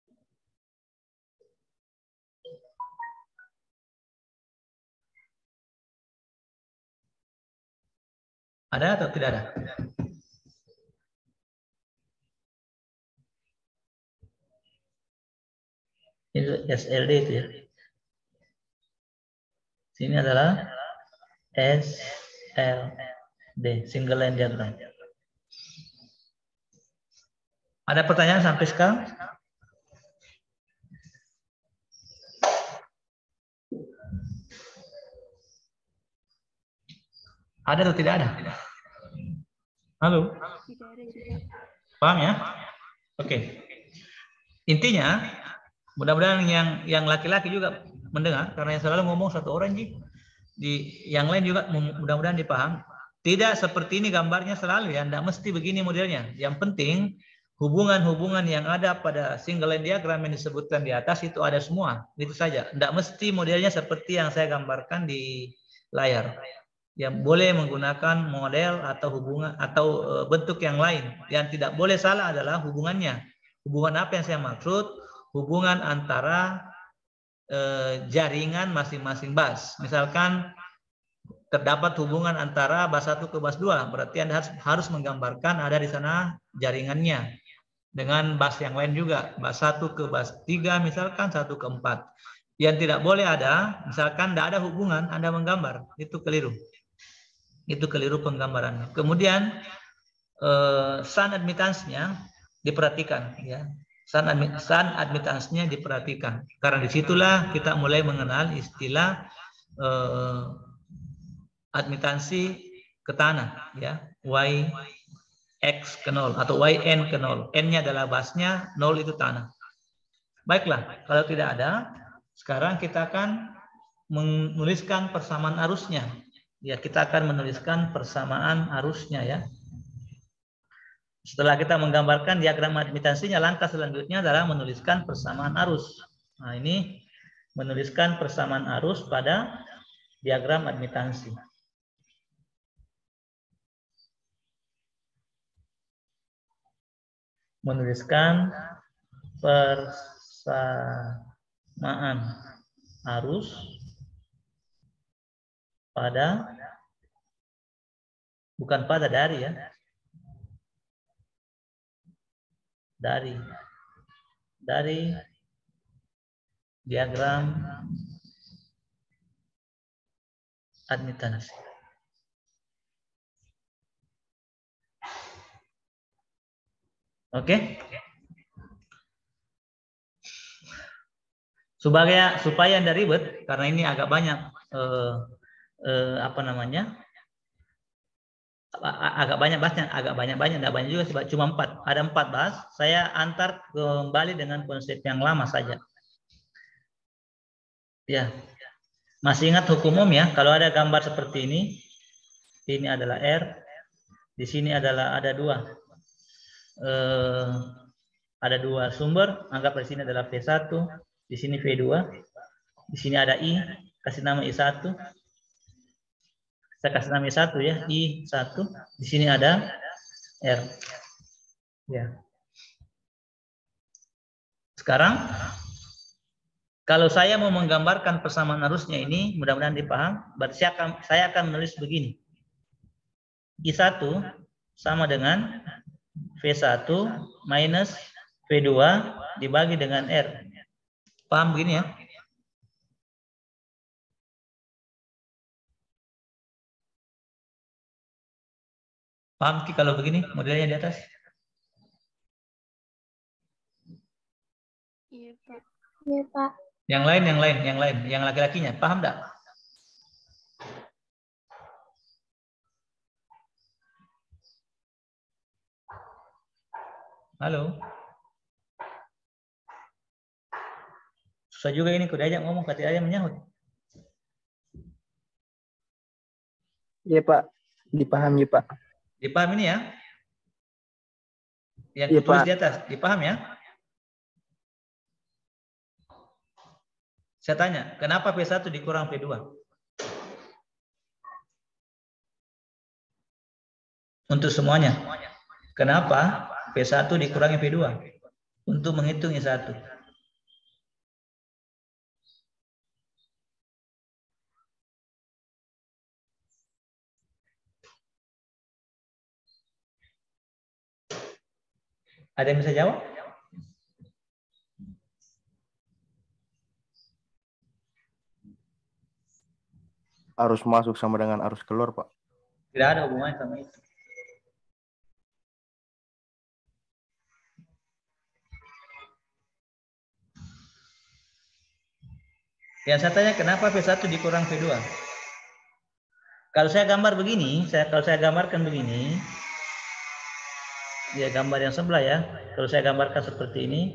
Ada atau tidak ada? Itu S L D itu ya. Sini adalah S L D, single line diagram. Ada pertanyaan sampai sekarang? Ada atau tidak ada? Halo?
Tidak ada juga.
Paham ya? Oke. Intinya, mudah-mudahan yang yang laki-laki juga mendengar, karena yang selalu ngomong satu orang Ji. Di yang lain juga mudah-mudahan dipaham. Tidak seperti ini gambarnya selalu ya, tidak mesti begini modelnya. Yang penting hubungan-hubungan yang ada pada single line diagram yang disebutkan di atas itu ada semua, itu saja. Tidak mesti modelnya seperti yang saya gambarkan di layar. Yang boleh menggunakan model atau hubungan atau bentuk yang lain. Yang tidak boleh salah adalah hubungannya. Hubungan apa yang saya maksud? Hubungan antara eh, jaringan masing-masing bus. Misalkan terdapat hubungan antara bus satu ke bus dua, berarti Anda harus, harus menggambarkan ada di sana jaringannya. Dengan bus yang lain juga, bus satu ke bus tiga misalkan, satu ke empat. Yang tidak boleh ada, misalkan tidak ada hubungan, Anda menggambar, itu keliru. Itu keliru penggambarannya. Kemudian eh, sun admittance-nya diperhatikan, ya. Sun, admit, sun admittance-nya diperhatikan. Karena disitulah kita mulai mengenal istilah eh, admitansi ke tanah, ya. Y X ke nol atau Y N ke nol. N-nya adalah busnya, nol itu tanah. Baiklah, kalau tidak ada, sekarang kita akan menuliskan persamaan arusnya. Ya, kita akan menuliskan persamaan arusnya ya. Setelah kita menggambarkan diagram admitansinya, langkah selanjutnya adalah menuliskan persamaan arus. Nah, ini menuliskan persamaan arus pada diagram admitansi. Menuliskan persamaan arus pada, bukan pada, dari ya, dari dari diagram admitansi. Oke. Sebagai supaya Anda ribet, karena ini agak banyak eh, eh, apa namanya? agak banyak bahasnya, agak banyak-banyak, tidak banyak juga, cuma empat. Ada empat bahas. Saya antar kembali dengan konsep yang lama saja. Ya, masih ingat hukum umum ya? Kalau ada gambar seperti ini, ini adalah R, di sini adalah ada dua, eh, ada dua sumber. Anggap di sini adalah V satu, di sini V dua, di sini ada I, kasih nama I satu. Saya kasih nama I satu ya, I satu. Di sini ada R. Ya. Sekarang, kalau saya mau menggambarkan persamaan arusnya ini, mudah-mudahan dipaham. Berarti saya akan, saya akan menulis begini. I satu sama dengan V satu minus V dua dibagi dengan R. Paham begini ya? Paham Ki kalau begini modelnya di atas?
Iya, Pak. Iya, Pak.
Yang lain, yang lain, yang lain, yang laki-lakinya, paham enggak? Halo? Susah juga ini, kuda aja ngomong, kata aja menyahut.
Iya Pak, dipahami Pak.
Dipaham ini ya? Yang
Iya,
tulis
Pak.
di atas, dipaham ya? Saya tanya, kenapa V satu dikurang V dua? Untuk semuanya. Kenapa V satu dikurangi V dua? Untuk menghitung I satu. Ada yang bisa jawab?
arus masuk sama dengan arus keluar, Pak?
Tidak ada hubungannya sama itu. Yang saya tanya kenapa V satu dikurang V dua? Kalau saya gambar begini, saya kalau saya gambarkan begini, ya gambar yang sebelah ya. Kalau saya gambarkan seperti ini,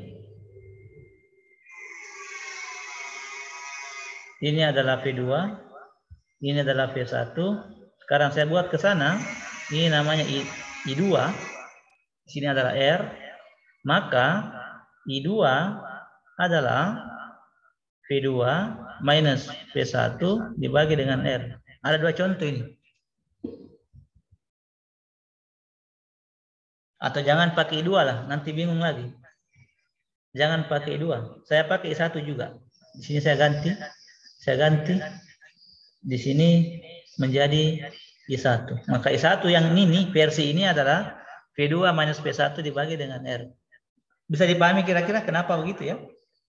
ini adalah V dua, ini adalah V satu. Sekarang saya buat ke sana, ini namanya I, I2, di sini adalah R, maka I dua adalah V dua minus V satu dibagi dengan R. Ada dua contoh ini. Atau jangan pakai I dua lah, nanti bingung lagi. Jangan pakai I dua. Saya pakai I satu juga. Di sini saya ganti. Saya ganti. Di sini menjadi I satu. Maka I satu yang ini, versi ini adalah V dua minus V satu dibagi dengan R. Bisa dipahami kira-kira kenapa begitu ya?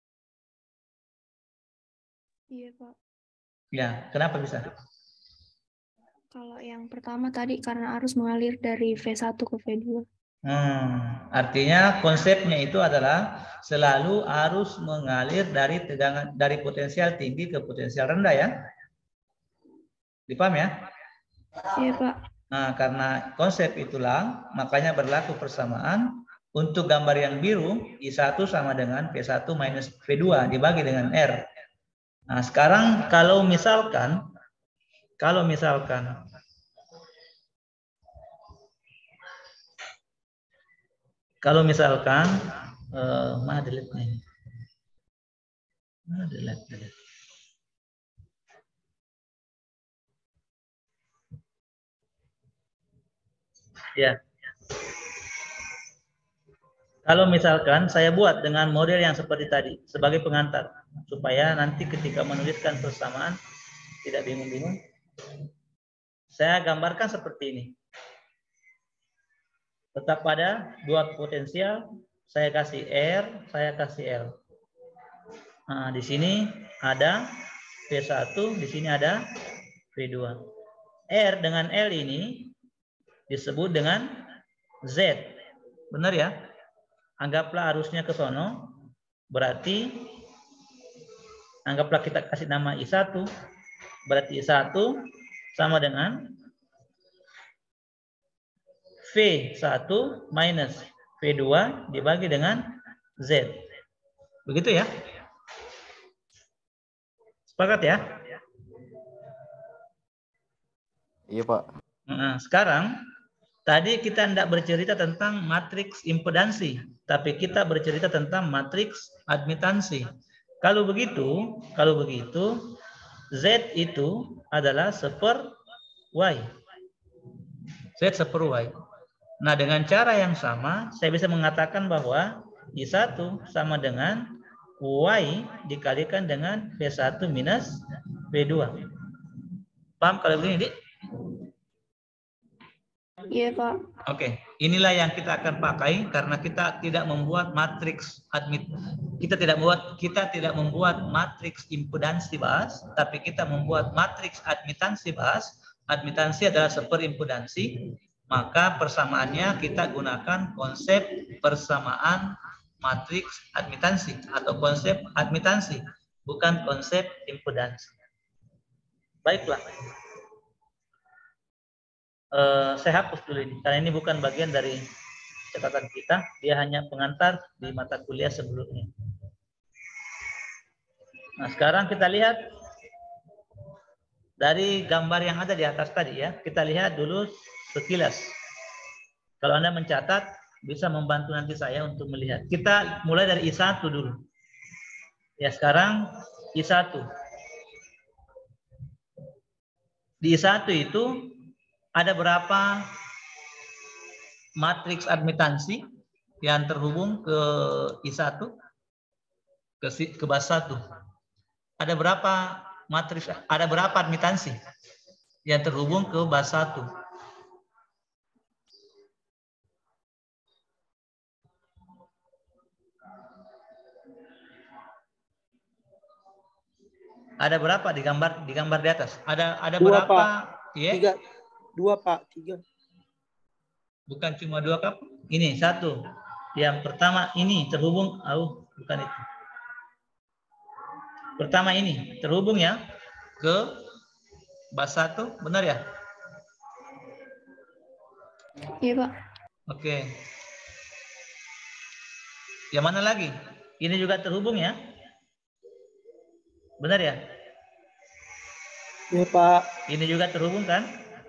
Iya, Pak.
Ya, kenapa bisa?
Kalau yang pertama tadi karena arus mengalir dari V satu ke V dua.
Hmm, artinya konsepnya itu adalah selalu arus mengalir dari tegangan dari potensial tinggi ke potensial rendah ya. Dipaham ya?
Iya, Pak.
Nah, karena konsep itulah makanya berlaku persamaan untuk gambar yang biru I satu sama dengan V satu minus V dua dibagi dengan R. Nah, sekarang kalau misalkan kalau misalkan kalau misalkan uh, mana delete-nya? Mana delete, delete. Ya. Kalau misalkan saya buat dengan model yang seperti tadi sebagai pengantar supaya nanti ketika menuliskan persamaan tidak bingung-bingung. Saya gambarkan seperti ini. Tetap pada dua potensial, saya kasih R, saya kasih L. Nah, di sini ada V satu, di sini ada V dua. R dengan L ini disebut dengan Z. Benar ya? Anggaplah arusnya ke sono, berarti anggaplah kita kasih nama I satu, berarti I satu sama dengan V satu minus V dua dibagi dengan Z. Begitu ya? Sepakat ya?
Iya, Pak.
Nah, sekarang tadi kita tidak bercerita tentang matriks impedansi, tapi kita bercerita tentang matriks admitansi. Kalau begitu, kalau begitu Z itu adalah seper Y. Z seper Y. Nah, dengan cara yang sama, saya bisa mengatakan bahwa I satu sama dengan Y dikalikan dengan V satu minus V dua. Paham kalau begini, Dik?
Iya, Pak.
Oke, inilah yang kita akan pakai karena kita tidak membuat matriks admit. Kita tidak membuat kita tidak membuat matriks impedansi bahas, tapi kita membuat matriks admitansi bahas. Admitansi adalah seperimpedansi, maka persamaannya kita gunakan konsep persamaan matriks admitansi atau konsep admitansi, bukan konsep impedansi. Baiklah. Uh, saya hapus dulu ini karena ini bukan bagian dari catatan kita, dia hanya pengantar di mata kuliah sebelumnya. Nah, sekarang kita lihat dari gambar yang ada di atas tadi ya, kita lihat dulu sekilas. Kalau Anda mencatat bisa membantu nanti saya untuk melihat. Kita mulai dari I satu dulu. Ya, sekarang I satu. Di I satu itu ada berapa matriks admitansi yang terhubung ke I satu ke, ke bas satu? Ada berapa matriks, ada berapa admitansi yang terhubung ke bas satu? Ada berapa di gambar di gambar di atas? Ada ada
Dua,
berapa?
Pak.
Ya?
Tiga. Dua, Pak. Tiga.
Bukan cuma dua kap. Ini satu. Yang pertama ini terhubung. Oh, bukan itu. Pertama ini terhubung ya ke bas satu, benar ya?
Iya, Pak.
Oke. Yang mana lagi? Ini juga terhubung ya? Benar ya?
Iya, Pak.
Ini juga terhubung kan?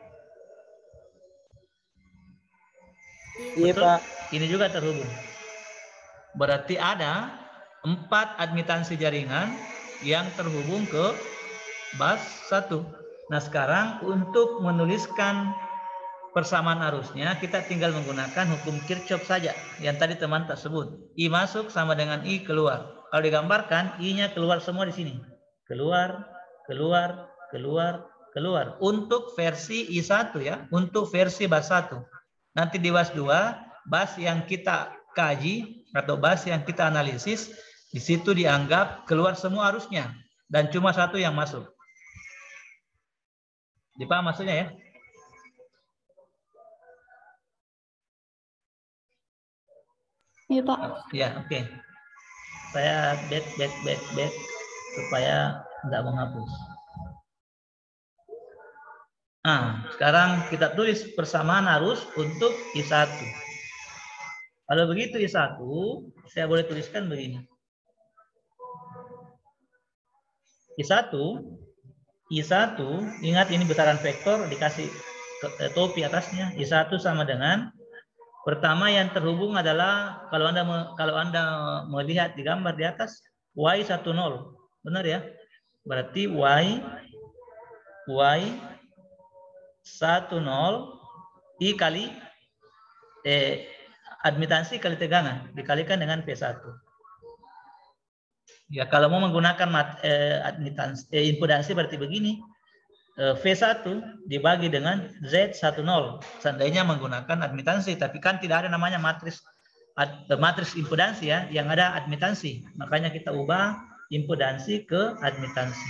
Iya,
Betul?
Pak.
Ini juga terhubung. Berarti ada empat admitansi jaringan yang terhubung ke bus satu. Nah, sekarang untuk menuliskan persamaan arusnya, kita tinggal menggunakan hukum Kirchhoff saja. Yang tadi teman tak sebut. I masuk sama dengan I keluar. Kalau digambarkan, I-nya keluar semua di sini. Keluar, keluar, keluar, keluar. Untuk versi I satu ya. Untuk versi bus satu. Nanti di bus dua, bus yang kita kaji atau bus yang kita analisis, di situ dianggap keluar semua arusnya. Dan cuma satu yang masuk. Dipaham maksudnya ya?
Iya, Pak.
Ya, oke. Okay. Saya back, back, back, back supaya tidak menghapus. Nah, sekarang kita tulis persamaan arus untuk I satu. Kalau begitu I satu, saya boleh tuliskan begini. I satu, I satu, ingat ini besaran vektor dikasih topi atasnya. I satu sama dengan pertama yang terhubung adalah kalau Anda kalau Anda melihat di gambar di atas Y sepuluh. Benar ya? Berarti Y Y sepuluh I kali eh, admitansi kali tegangan dikalikan dengan P satu. Ya, kalau mau menggunakan mat, eh, admitansi eh, impedansi berarti begini. V satu dibagi dengan Z sepuluh. Seandainya menggunakan admitansi, tapi kan tidak ada namanya matris ad, matris impedansi ya, yang ada admitansi. Makanya kita ubah impedansi ke admitansi.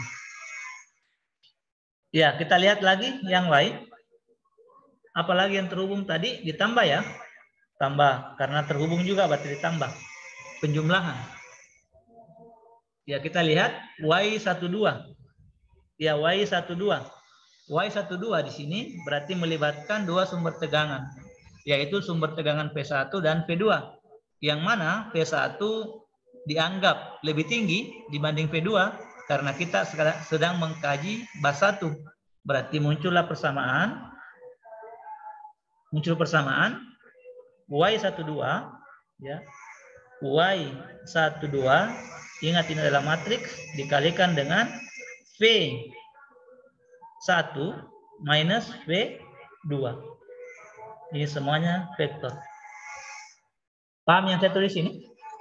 Ya, kita lihat lagi yang lain. Apalagi yang terhubung tadi ditambah ya. Tambah, karena terhubung juga berarti ditambah. Penjumlahan. Ya, kita lihat Y dua belas. Ya, Y dua belas. Y dua belas di sini berarti melibatkan dua sumber tegangan, yaitu sumber tegangan P satu dan P dua. Yang mana P satu dianggap lebih tinggi dibanding P dua karena kita sedang mengkaji bus satu. Berarti muncullah persamaan. Muncul persamaan Y dua belas ya. Y dua belas, ingat ini adalah matriks dikalikan dengan V satu minus V dua. Ini semuanya vektor. Paham yang saya tulis ini?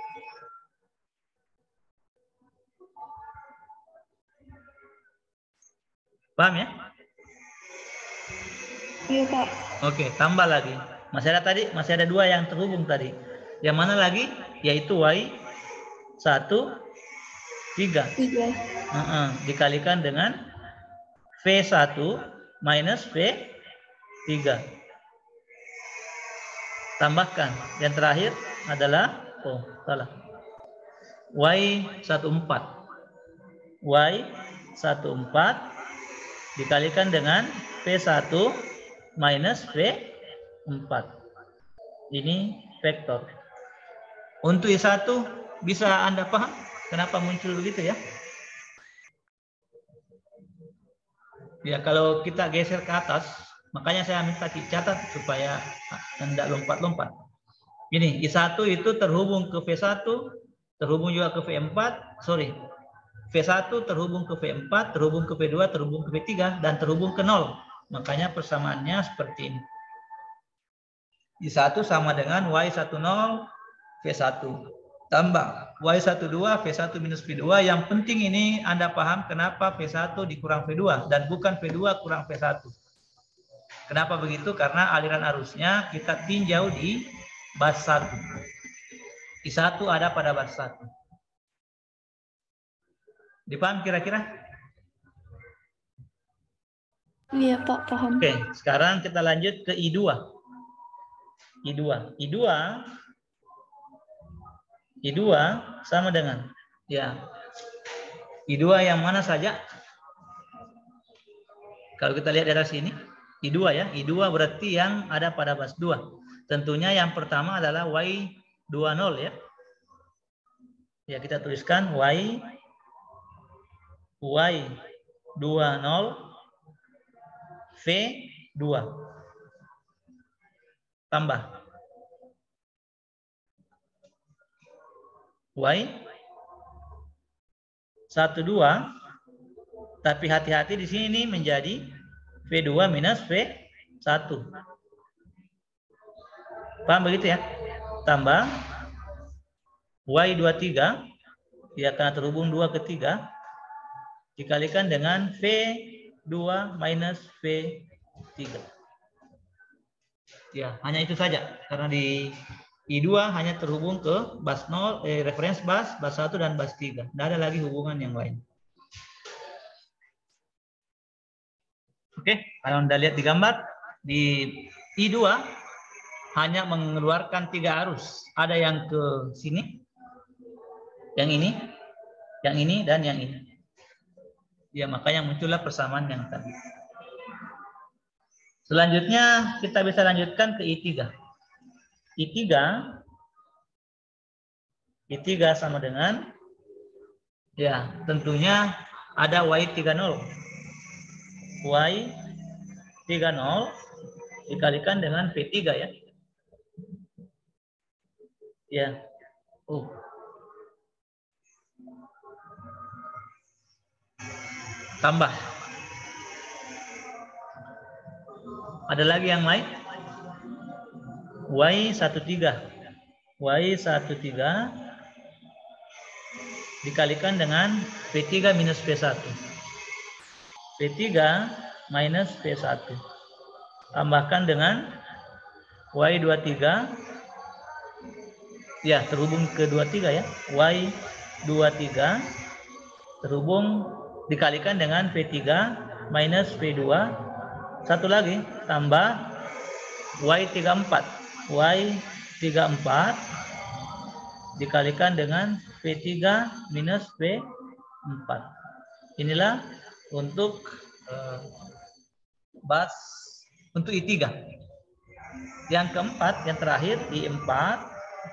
Paham ya?
Iya, Pak.
Oke, tambah lagi. Masih ada tadi, masih ada dua yang terhubung tadi. Yang mana lagi? Yaitu Y satu tiga.
Tiga.
Uh-uh. Dikalikan dengan V satu minus V tiga. Tambahkan. Yang terakhir adalah, oh salah, Y empat belas. Y empat belas dikalikan dengan V satu minus V empat. Ini vektor. Untuk I satu bisa Anda paham kenapa muncul begitu ya? Ya, kalau kita geser ke atas, makanya saya minta dicatat supaya Anda lompat-lompat. Ini I satu itu terhubung ke V satu, terhubung juga ke V empat, sorry. V satu terhubung ke V empat, terhubung ke V dua, terhubung ke V tiga, dan terhubung ke nol. Makanya persamaannya seperti ini. I satu sama dengan Y sepuluh V satu. Tambah Y dua belas V satu minus V dua. Yang penting ini Anda paham kenapa V satu dikurang V dua dan bukan V dua kurang V satu. Kenapa begitu? Karena aliran arusnya kita tinjau di bus satu. I satu ada pada bus satu. Dipaham kira-kira?
Iya Pak, paham.
Oke, sekarang kita lanjut ke I dua. I dua. I dua. I dua sama dengan ya. I dua yang mana saja? Kalau kita lihat dari sini, I dua ya. I dua berarti yang ada pada bus dua. Tentunya yang pertama adalah Y dua nol ya. Ya, kita tuliskan Y Y dua nol V dua. Tambah Y satu dua, tapi hati-hati di sini menjadi V dua minus V satu. Paham begitu ya? Tambah Y dua tiga, ya karena terhubung dua ke tiga, dikalikan dengan V dua minus V tiga. Ya, hanya itu saja. Karena di I dua hanya terhubung ke bus nol, eh, reference bus, bus satu, dan bus tiga. Tidak ada lagi hubungan yang lain. Oke, kalau Anda lihat di gambar, di I dua hanya mengeluarkan tiga arus. Ada yang ke sini, yang ini, yang ini, dan yang ini. Ya, makanya muncullah persamaan yang tadi. Selanjutnya kita bisa lanjutkan ke I tiga. I tiga, I tiga sama dengan, ya tentunya ada Y tiga nol. Y tiga nol dikalikan dengan V tiga ya. Ya. Uh. Tambah. Ada lagi yang lain? Y satu tiga. Y satu tiga dikalikan dengan V tiga minus V satu. V tiga minus V satu. Tambahkan dengan Y dua tiga. Ya, terhubung ke dua tiga ya. Y dua tiga terhubung dikalikan dengan V tiga minus V dua. Satu lagi, tambah Y tiga empat. Y tiga empat dikalikan dengan V tiga minus V empat. Inilah untuk uh, bus untuk I tiga. Yang keempat, yang terakhir, I empat.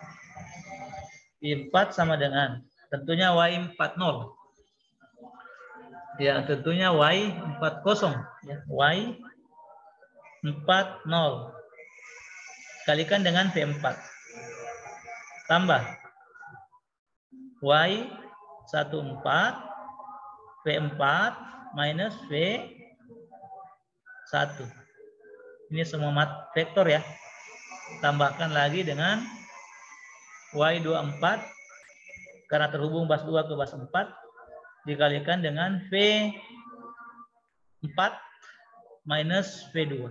I empat sama dengan tentunya Y empat nol. Ya, tentunya Y empat nol. Ya, Y empat nol. Kalikan dengan V empat. Tambah Y satu empat V empat minus V satu. Ini semua mat vektor ya. Tambahkan lagi dengan Y dua empat karena terhubung bus dua ke bus empat dikalikan dengan V empat minus V dua.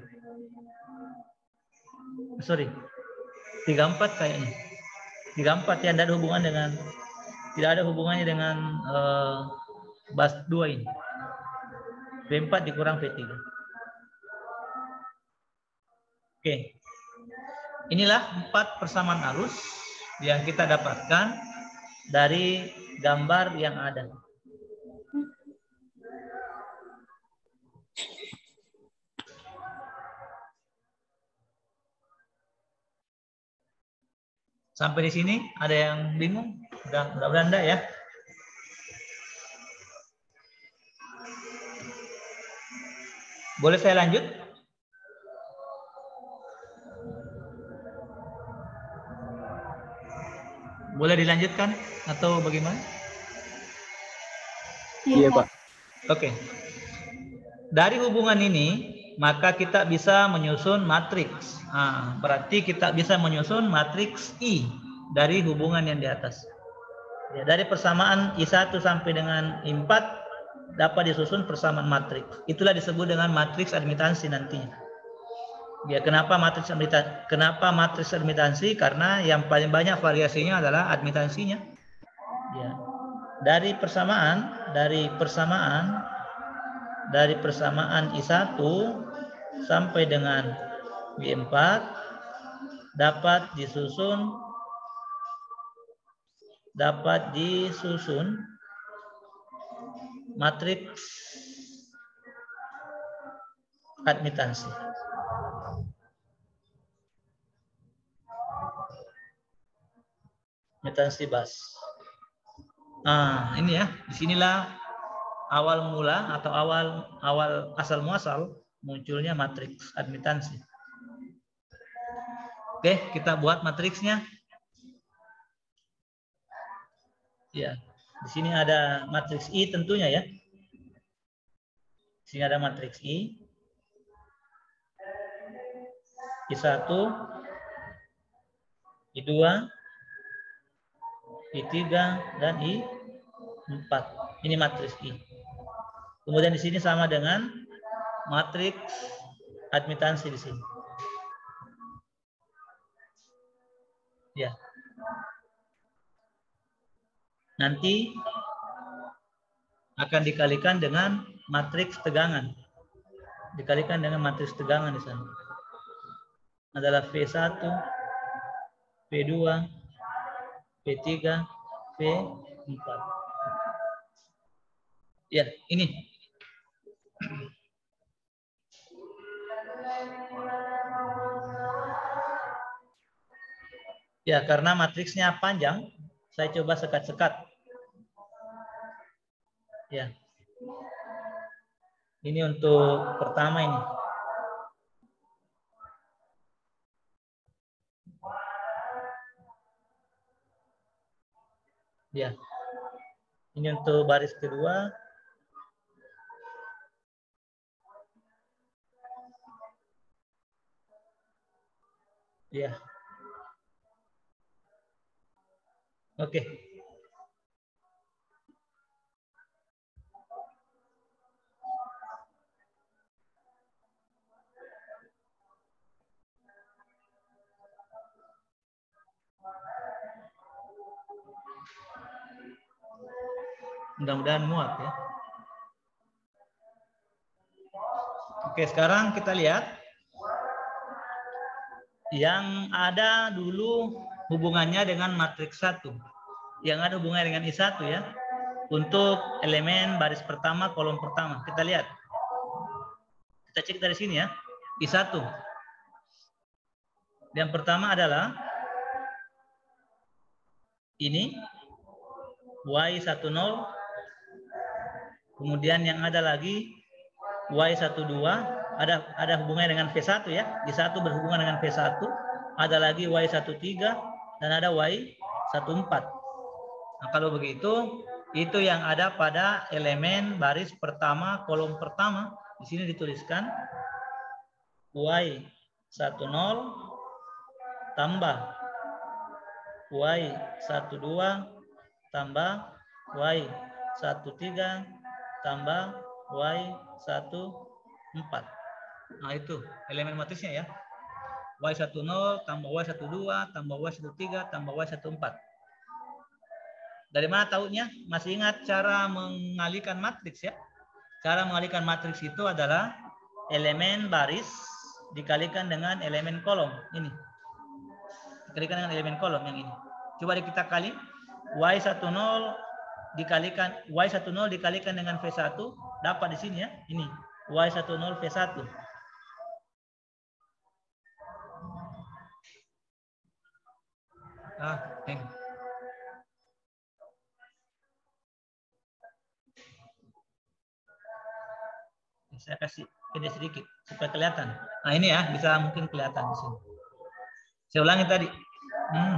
Sorry, tiga puluh empat kayaknya. tiga puluh empat ya, tidak ada hubungan dengan tidak ada hubungannya dengan uh, bus dua ini. V empat dikurang V tiga. Oke. Inilah empat persamaan arus yang kita dapatkan dari gambar yang ada. Sampai di sini ada yang bingung? Udah, mudah-mudahan enggak ya. Boleh saya lanjut? Boleh dilanjutkan atau bagaimana?
Iya, Pak.
Oke. Dari hubungan ini, maka kita bisa menyusun matriks. Nah, berarti kita bisa menyusun matriks I dari hubungan yang di atas. Ya, dari persamaan I satu sampai dengan I empat dapat disusun persamaan matriks. Itulah disebut dengan matriks admitansi nantinya. Ya, kenapa matriks admitansi? Kenapa matriks admitansi? Karena yang paling banyak variasinya adalah admitansinya. Ya. Dari persamaan, dari persamaan dari persamaan I satu sampai dengan W empat dapat disusun dapat disusun matriks admitansi. Admitansi bus. Nah, ini ya, disinilah awal mula atau awal awal asal muasal munculnya matriks admitansi. Oke, kita buat matriksnya. Ya, di sini ada matriks I tentunya ya. Di sini ada matriks I. I satu, I dua, I tiga, dan I empat. Ini matriks I. Kemudian di sini sama dengan matriks admitansi di sini. Ya. Nanti akan dikalikan dengan matriks tegangan. Dikalikan dengan matriks tegangan di sana. Adalah V satu, V dua, V tiga, V empat. Ya, ini. Ya, karena matriksnya panjang, saya coba sekat-sekat. Ya. Ini untuk pertama ini. Ya. Ini untuk baris kedua. Ya. Oke. Mudah-mudahan muat ya. Oke, sekarang kita lihat yang ada dulu hubungannya dengan matriks satu. Yang ada hubungannya dengan I satu ya. Untuk elemen baris pertama, kolom pertama. Kita lihat. Kita cek dari sini ya. I satu. Yang pertama adalah ini Y sepuluh. Kemudian yang ada lagi Y dua belas, ada ada hubungannya dengan V satu ya. I satu berhubungan dengan V satu, ada lagi Y tiga belas dan ada Y empat belas. Nah, kalau begitu itu yang ada pada elemen baris pertama, kolom pertama. Di sini dituliskan Y sepuluh tambah Y dua belas tambah Y tiga belas tambah Y empat belas. Nah, itu elemen matriksnya ya. Y sepuluh tambah Y dua belas tambah Y tiga belas tambah Y empat belas. Dari mana tahunya? Masih ingat cara mengalihkan matriks ya? Cara mengalihkan matriks itu adalah elemen baris dikalikan dengan elemen kolom. Ini. Dikalikan dengan elemen kolom yang ini. Coba kita kali. Y sepuluh dikalikan Y sepuluh dikalikan dengan V satu dapat di sini ya. Ini Y sepuluh V satu. Ah, ini. Saya kasih ini sedikit supaya kelihatan. Nah, ini ya, bisa mungkin kelihatan di sini. Saya ulangi tadi. Hmm.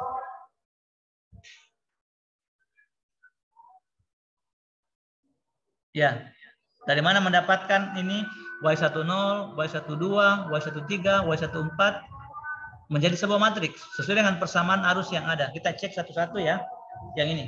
Ya, dari mana mendapatkan ini Y sepuluh, Y dua belas, Y tiga belas, Y empat belas menjadi sebuah matriks sesuai dengan persamaan arus yang ada. Kita cek satu-satu ya. Yang ini.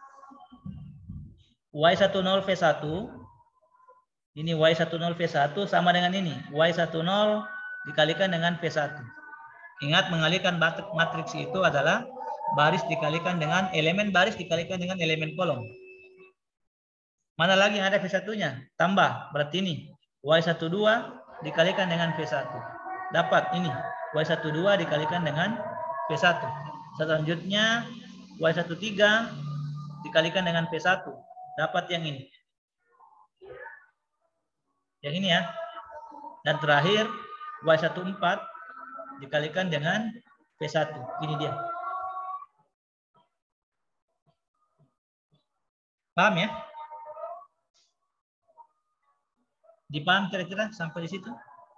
Y sepuluh V satu. Ini Y sepuluh V satu sama dengan ini. Y sepuluh dikalikan dengan V satu. Ingat, mengalihkan matriks itu adalah baris dikalikan dengan elemen baris dikalikan dengan elemen kolom. Mana lagi yang ada V satu-nya? Tambah, berarti ini. Y satu dua dikalikan dengan V satu. Dapat ini. Y satu dua dikalikan dengan V satu. Selanjutnya Y satu tiga dikalikan dengan V satu. Dapat yang ini. Yang ini ya. Dan terakhir Y satu empat dikalikan dengan V satu. Ini dia. Paham ya? Dipaham kira-kira sampai di situ?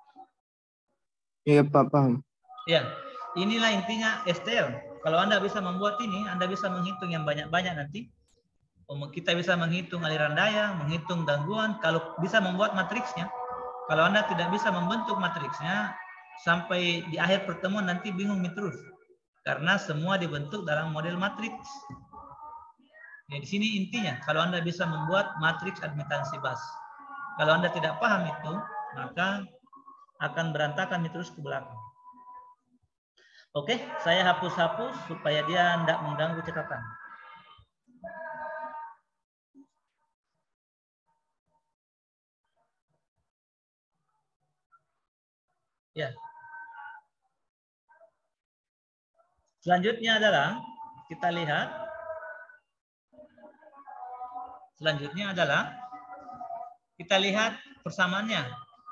Iya, Pak, paham.
Ya, inilah intinya S T L. Kalau Anda bisa membuat ini, Anda bisa menghitung yang banyak-banyak nanti. Kita bisa menghitung aliran daya, menghitung gangguan. Kalau bisa membuat matriksnya. Kalau Anda tidak bisa membentuk matriksnya, sampai di akhir pertemuan nanti bingung terus. Karena semua dibentuk dalam model matriks. Ya, di sini intinya, kalau Anda bisa membuat matriks admitansi bus. Kalau Anda tidak paham itu, maka akan berantakan terus ke belakang. Oke, saya hapus-hapus supaya dia tidak mengganggu catatan. Ya. Selanjutnya adalah kita lihat. Selanjutnya adalah kita lihat persamaannya.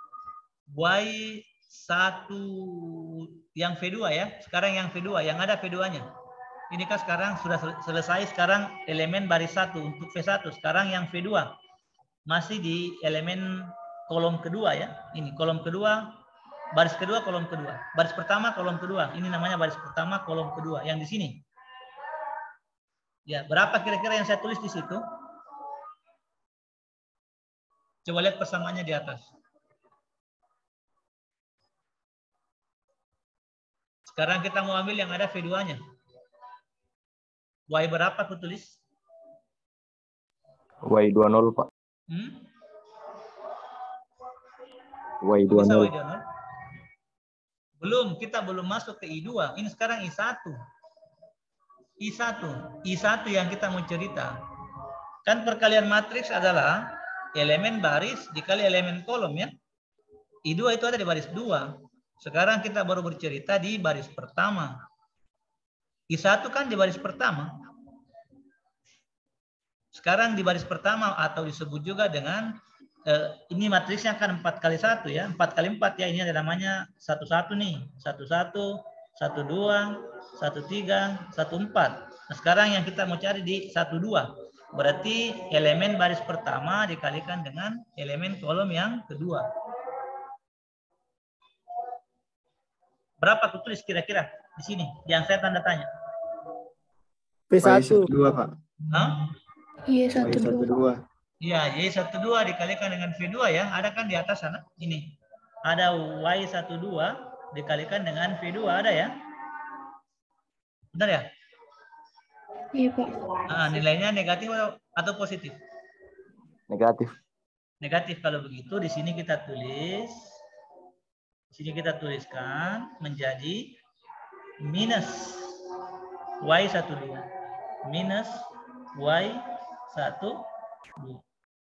Y satu yang V dua ya. Sekarang yang V dua, yang ada V dua-nya. Ini kan sekarang sudah selesai sekarang elemen baris satu untuk V satu. Sekarang yang V dua. Masih di elemen kolom kedua ya. Ini kolom kedua, baris kedua, kolom kedua. Baris pertama, kolom kedua. Ini namanya baris pertama, kolom kedua. Yang di sini. Ya, berapa kira-kira yang saya tulis di situ? Coba lihat persamaannya di atas. Sekarang kita mau ambil yang ada V dua-nya. Y berapa aku tulis?
Y dua nol, Pak.
Hmm?
Y dua nol.
Y dua nol? Belum, kita belum masuk ke I dua. Ini sekarang I satu. I satu. I satu yang kita mau cerita. Kan perkalian matriks adalah elemen baris dikali elemen kolom ya. I dua itu ada di baris dua. Sekarang kita baru bercerita di baris pertama. I satu kan di baris pertama. Sekarang di baris pertama atau disebut juga dengan eh, ini matriksnya kan empat kali satu ya. empat kali empat ya. Ini ada namanya satu satu nih. satu satu, satu dua, satu tiga, satu empat. Nah, sekarang yang kita mau cari di satu dua. Berarti elemen baris pertama dikalikan dengan elemen kolom yang kedua. Berapa aku tulis kira-kira di sini yang saya tanda tanya?
P satu.
Iya,
Y
satu
satu
dua.
dua.
Iya, Y satu dua dikalikan dengan V dua ya. Ada kan di atas sana? Ini. Ada Y satu dua dikalikan dengan V dua, ada ya? Benar ya?
Iya, Pak.
Nah, nilainya negatif atau positif?
Negatif.
Negatif. Kalau begitu di sini kita tulis, di sini kita tuliskan menjadi minus Y satu dua. Minus Y satu dua.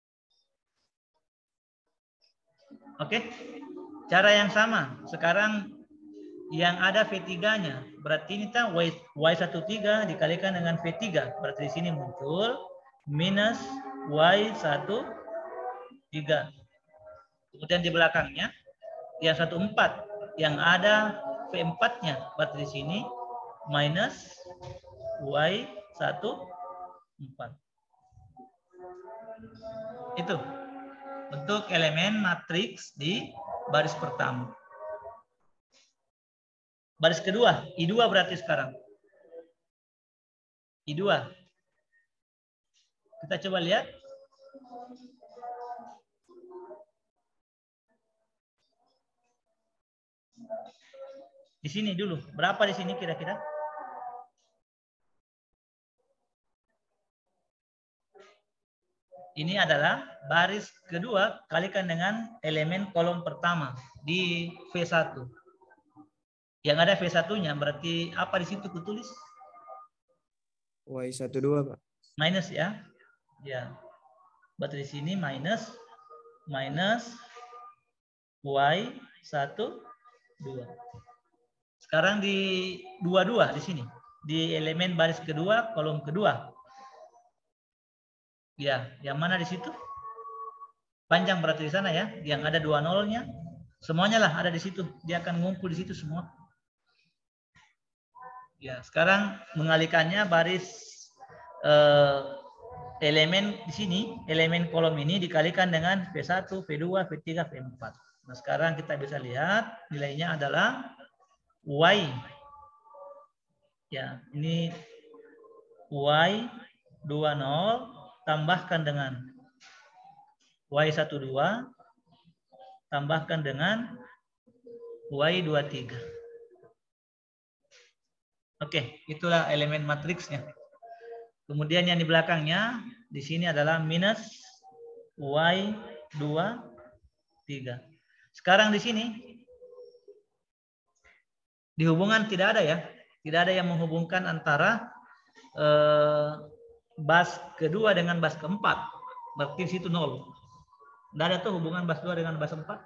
Oke. Cara yang sama. Sekarang yang ada V tiga-nya. Berarti ini kan Y, Y satu tiga dikalikan dengan V tiga. Berarti di sini muncul minus Y satu tiga. Kemudian di belakangnya yang satu empat. Yang ada V empat-nya. Berarti di sini minus Y satu empat. Itu untuk elemen matriks di baris pertama. Baris kedua, I dua berarti sekarang. I dua. Kita coba lihat. Di sini dulu. Berapa di sini kira-kira? Ini adalah baris kedua kalikan dengan elemen kolom pertama di V satu. Yang ada V satu-nya berarti apa di situ kutulis?
Y satu dua, Pak.
Minus ya. Ya. Berarti di sini minus minus Y satu, dua. Sekarang di dua dua di sini. Di elemen baris kedua, kolom kedua. Ya, yang mana di situ? Panjang berarti di sana ya. Yang ada dua nolnya. Semuanya lah ada di situ. Dia akan ngumpul di situ semua. Ya, sekarang mengalihkannya baris eh, elemen di sini, elemen kolom ini dikalikan dengan V satu, V dua, V tiga, V empat. Nah, sekarang kita bisa lihat nilainya adalah Y. Ya, ini Y dua nol tambahkan dengan Y satu dua tambahkan dengan Y dua tiga. Oke, itulah elemen matriksnya. Kemudian yang di belakangnya di sini adalah minus Y dua tiga. Sekarang di sini di hubungan tidak ada ya. Tidak ada yang menghubungkan antara eh, bas kedua dengan bas keempat. Berarti di situ nol. Tidak ada tuh hubungan bas dua dengan bas empat.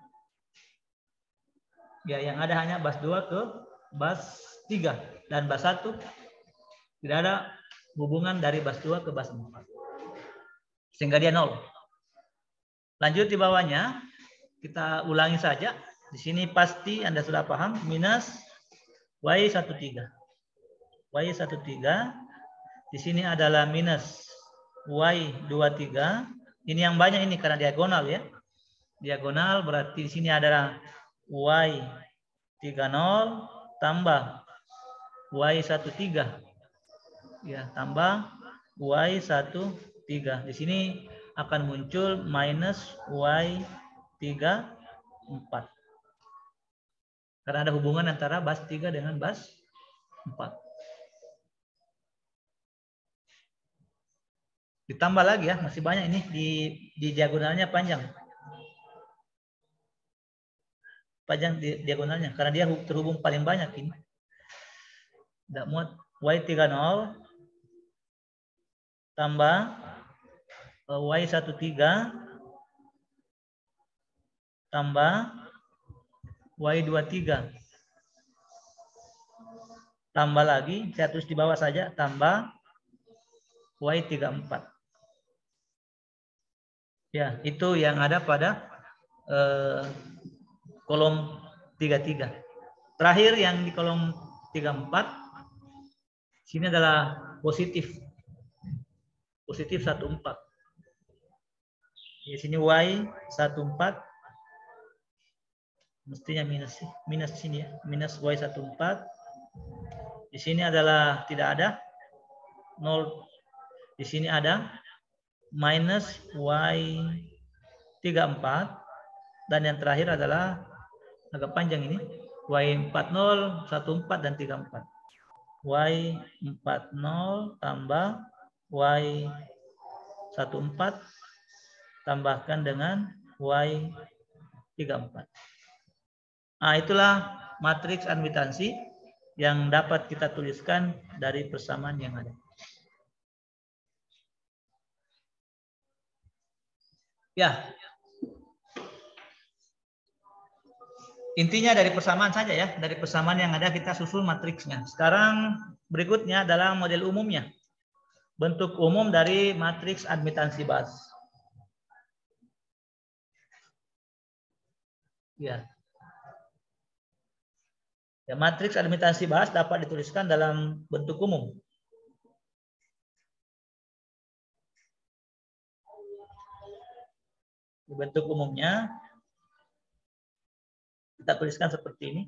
Ya, yang ada hanya bas dua ke bas tiga. Dan bas satu tidak ada hubungan dari bas dua ke bas empat. Sehingga dia nol. Lanjut di bawahnya. Kita ulangi saja. Di sini pasti Anda sudah paham. Minus Y satu tiga. Y satu tiga. Di sini adalah minus Y dua tiga. Ini yang banyak ini karena diagonal ya. Diagonal berarti di sini adalah Y tiga nol tambah Y satu tiga. Ya, tambah Y satu tiga. Di sini akan muncul minus Y tiga empat. Karena ada hubungan antara bas tiga dengan bas empat. Ditambah lagi ya, masih banyak ini di di diagonalnya panjang. Panjang di diagonalnya karena dia terhubung paling banyak ini. Tidak muat Y tiga nol tambah Y satu tiga tambah Y dua tiga. Tambah lagi, saya tulis di bawah saja, tambah Y tiga empat. Ya, itu yang ada pada eh, kolom tiga tiga. Terakhir yang di kolom tiga empat, sini adalah positif. Positif satu empat. Di sini Y satu empat. Mestinya minus sih. Minus di sini ya. Minus Y satu empat. Di sini adalah tidak ada. nol. Di sini ada. Minus Y tiga empat. Dan yang terakhir adalah agak panjang ini. Y empat nol, satu empat, dan tiga empat. Y empat nol tambah Y satu empat tambahkan dengan Y tiga empat. Nah, itulah matriks admitansi yang dapat kita tuliskan dari persamaan yang ada. Ya. Intinya dari persamaan saja ya. Dari persamaan yang ada kita susun matriksnya. Sekarang berikutnya adalah model umumnya. Bentuk umum dari matriks admitansi bas. Ya. Ya, matriks admitansi bas dapat dituliskan dalam bentuk umum. Bentuk umumnya kita tuliskan seperti ini.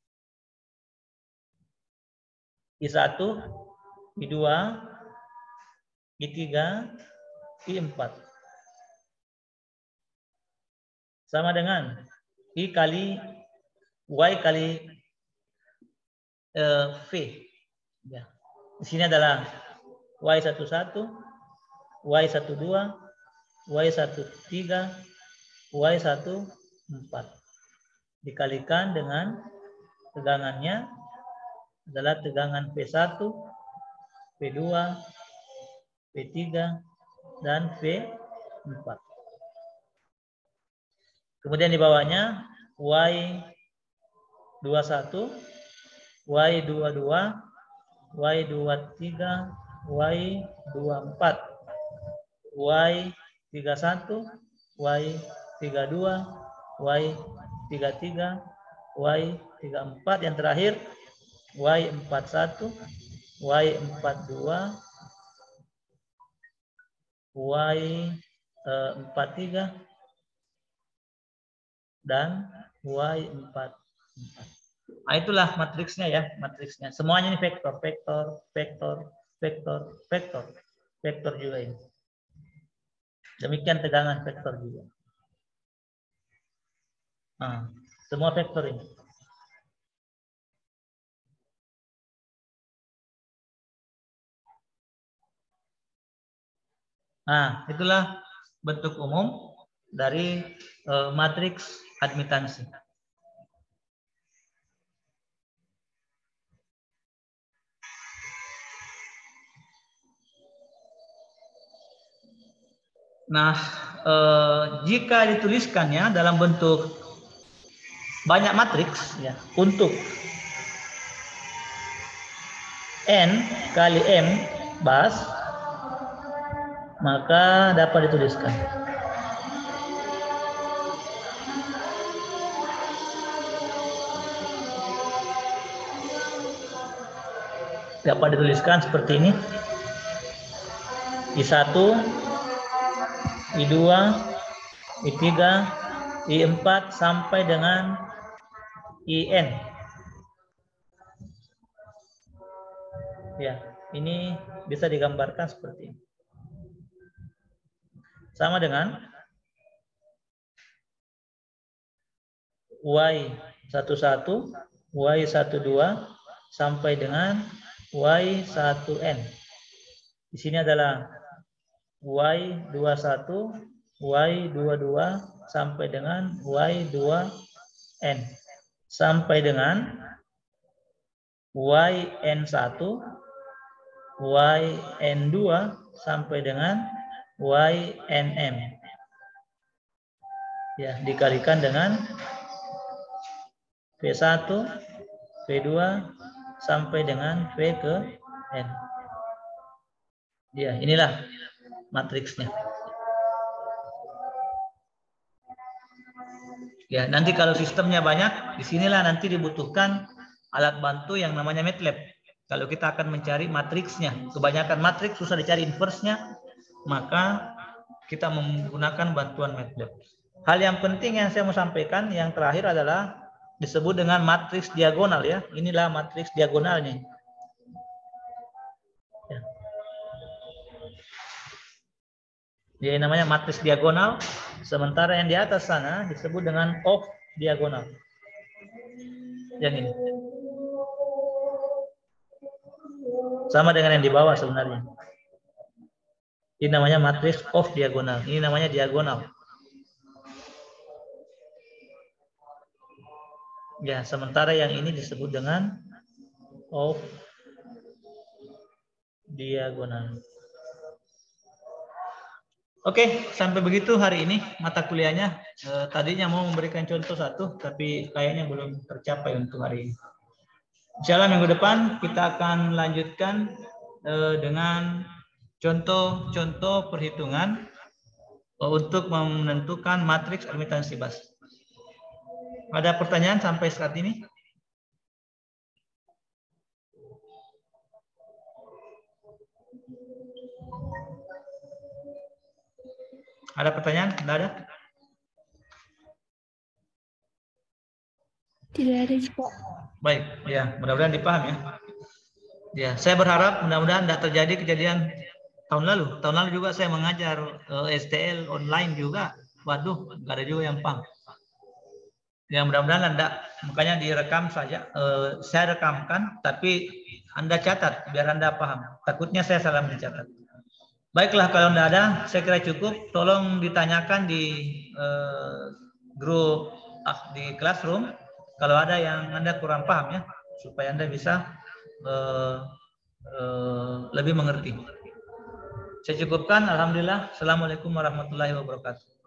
I satu, I dua, I tiga, I empat. Sama dengan I kali Y kali uh, V. Ya. Di sini adalah Y satu satu, Y satu dua, Y satu tiga, Y satu empat. Dikalikan dengan tegangannya adalah tegangan V satu, V dua, V tiga, dan V empat. Kemudian di bawahnya Y dua puluh satu, Y dua puluh dua, Y dua puluh tiga, Y dua puluh empat, Y tiga puluh satu, Y tiga puluh dua, Y tiga puluh tiga, Y tiga puluh empat, yang terakhir Y empat puluh satu, Y empat puluh dua, Y empat puluh tiga, dan Y empat puluh empat. Nah, itulah matriksnya ya, matriksnya. Semuanya ini vektor, vektor, vektor, vektor, vektor, vektor juga ini. Demikian tegangan vektor juga. Nah, semua vektor ini. Nah, itulah bentuk umum dari uh, matriks admitansi. Nah, eh, jika dituliskannya dalam bentuk banyak matriks ya, untuk N kali M bas, maka dapat dituliskan. Dapat dituliskan seperti ini. I satu, I dua, I tiga, I empat sampai dengan I N. Ya, ini bisa digambarkan seperti ini. Sama dengan Y satu satu, Y satu dua sampai dengan Y satu N. Di sini adalah Y dua puluh satu, Y dua puluh dua sampai dengan Y dua N. Sampai dengan Y N satu, Y N dua sampai dengan Y N M. Ya, dikalikan dengan V satu, V dua sampai dengan V ke N. Ya, inilah matriksnya. Ya, nanti kalau sistemnya banyak, disinilah nanti dibutuhkan alat bantu yang namanya MATLAB. Kalau kita akan mencari matriksnya, kebanyakan matriks susah dicari inverse-nya, maka kita menggunakan bantuan MATLAB. Hal yang penting yang saya mau sampaikan, yang terakhir adalah disebut dengan matriks diagonal ya. Inilah matriks diagonalnya. Ya. Dia namanya matriks diagonal, sementara yang di atas sana disebut dengan off diagonal. Yang ini. Sama dengan yang di bawah sebenarnya. Ini namanya matriks off diagonal. Ini namanya diagonal. Ya, sementara yang ini disebut dengan off diagonal. Oke, sampai begitu hari ini mata kuliahnya. Eh, tadinya mau memberikan contoh satu, tapi kayaknya belum tercapai untuk hari ini. Insya Allah minggu depan kita akan lanjutkan eh, dengan contoh-contoh perhitungan eh, untuk menentukan matriks admitansi bas. Ada pertanyaan sampai saat ini? Ada pertanyaan? Tidak ada?
Tidak ada, Pak.
Baik, ya mudah-mudahan dipaham ya. Ya, saya berharap mudah-mudahan tidak terjadi kejadian tahun lalu. Tahun lalu juga saya mengajar uh, S T L online juga. Waduh, nggak ada juga yang paham. Ya mudah-mudahan Anda, makanya direkam saja. Uh, saya rekamkan, tapi Anda catat biar Anda paham. Takutnya saya salah mencatat. Baiklah, kalau tidak ada, saya kira cukup. Tolong ditanyakan di uh, grup ah, di classroom. Kalau ada yang Anda kurang paham ya, supaya Anda bisa uh, uh, lebih mengerti. Saya cukupkan. Alhamdulillah. Assalamualaikum warahmatullahi wabarakatuh.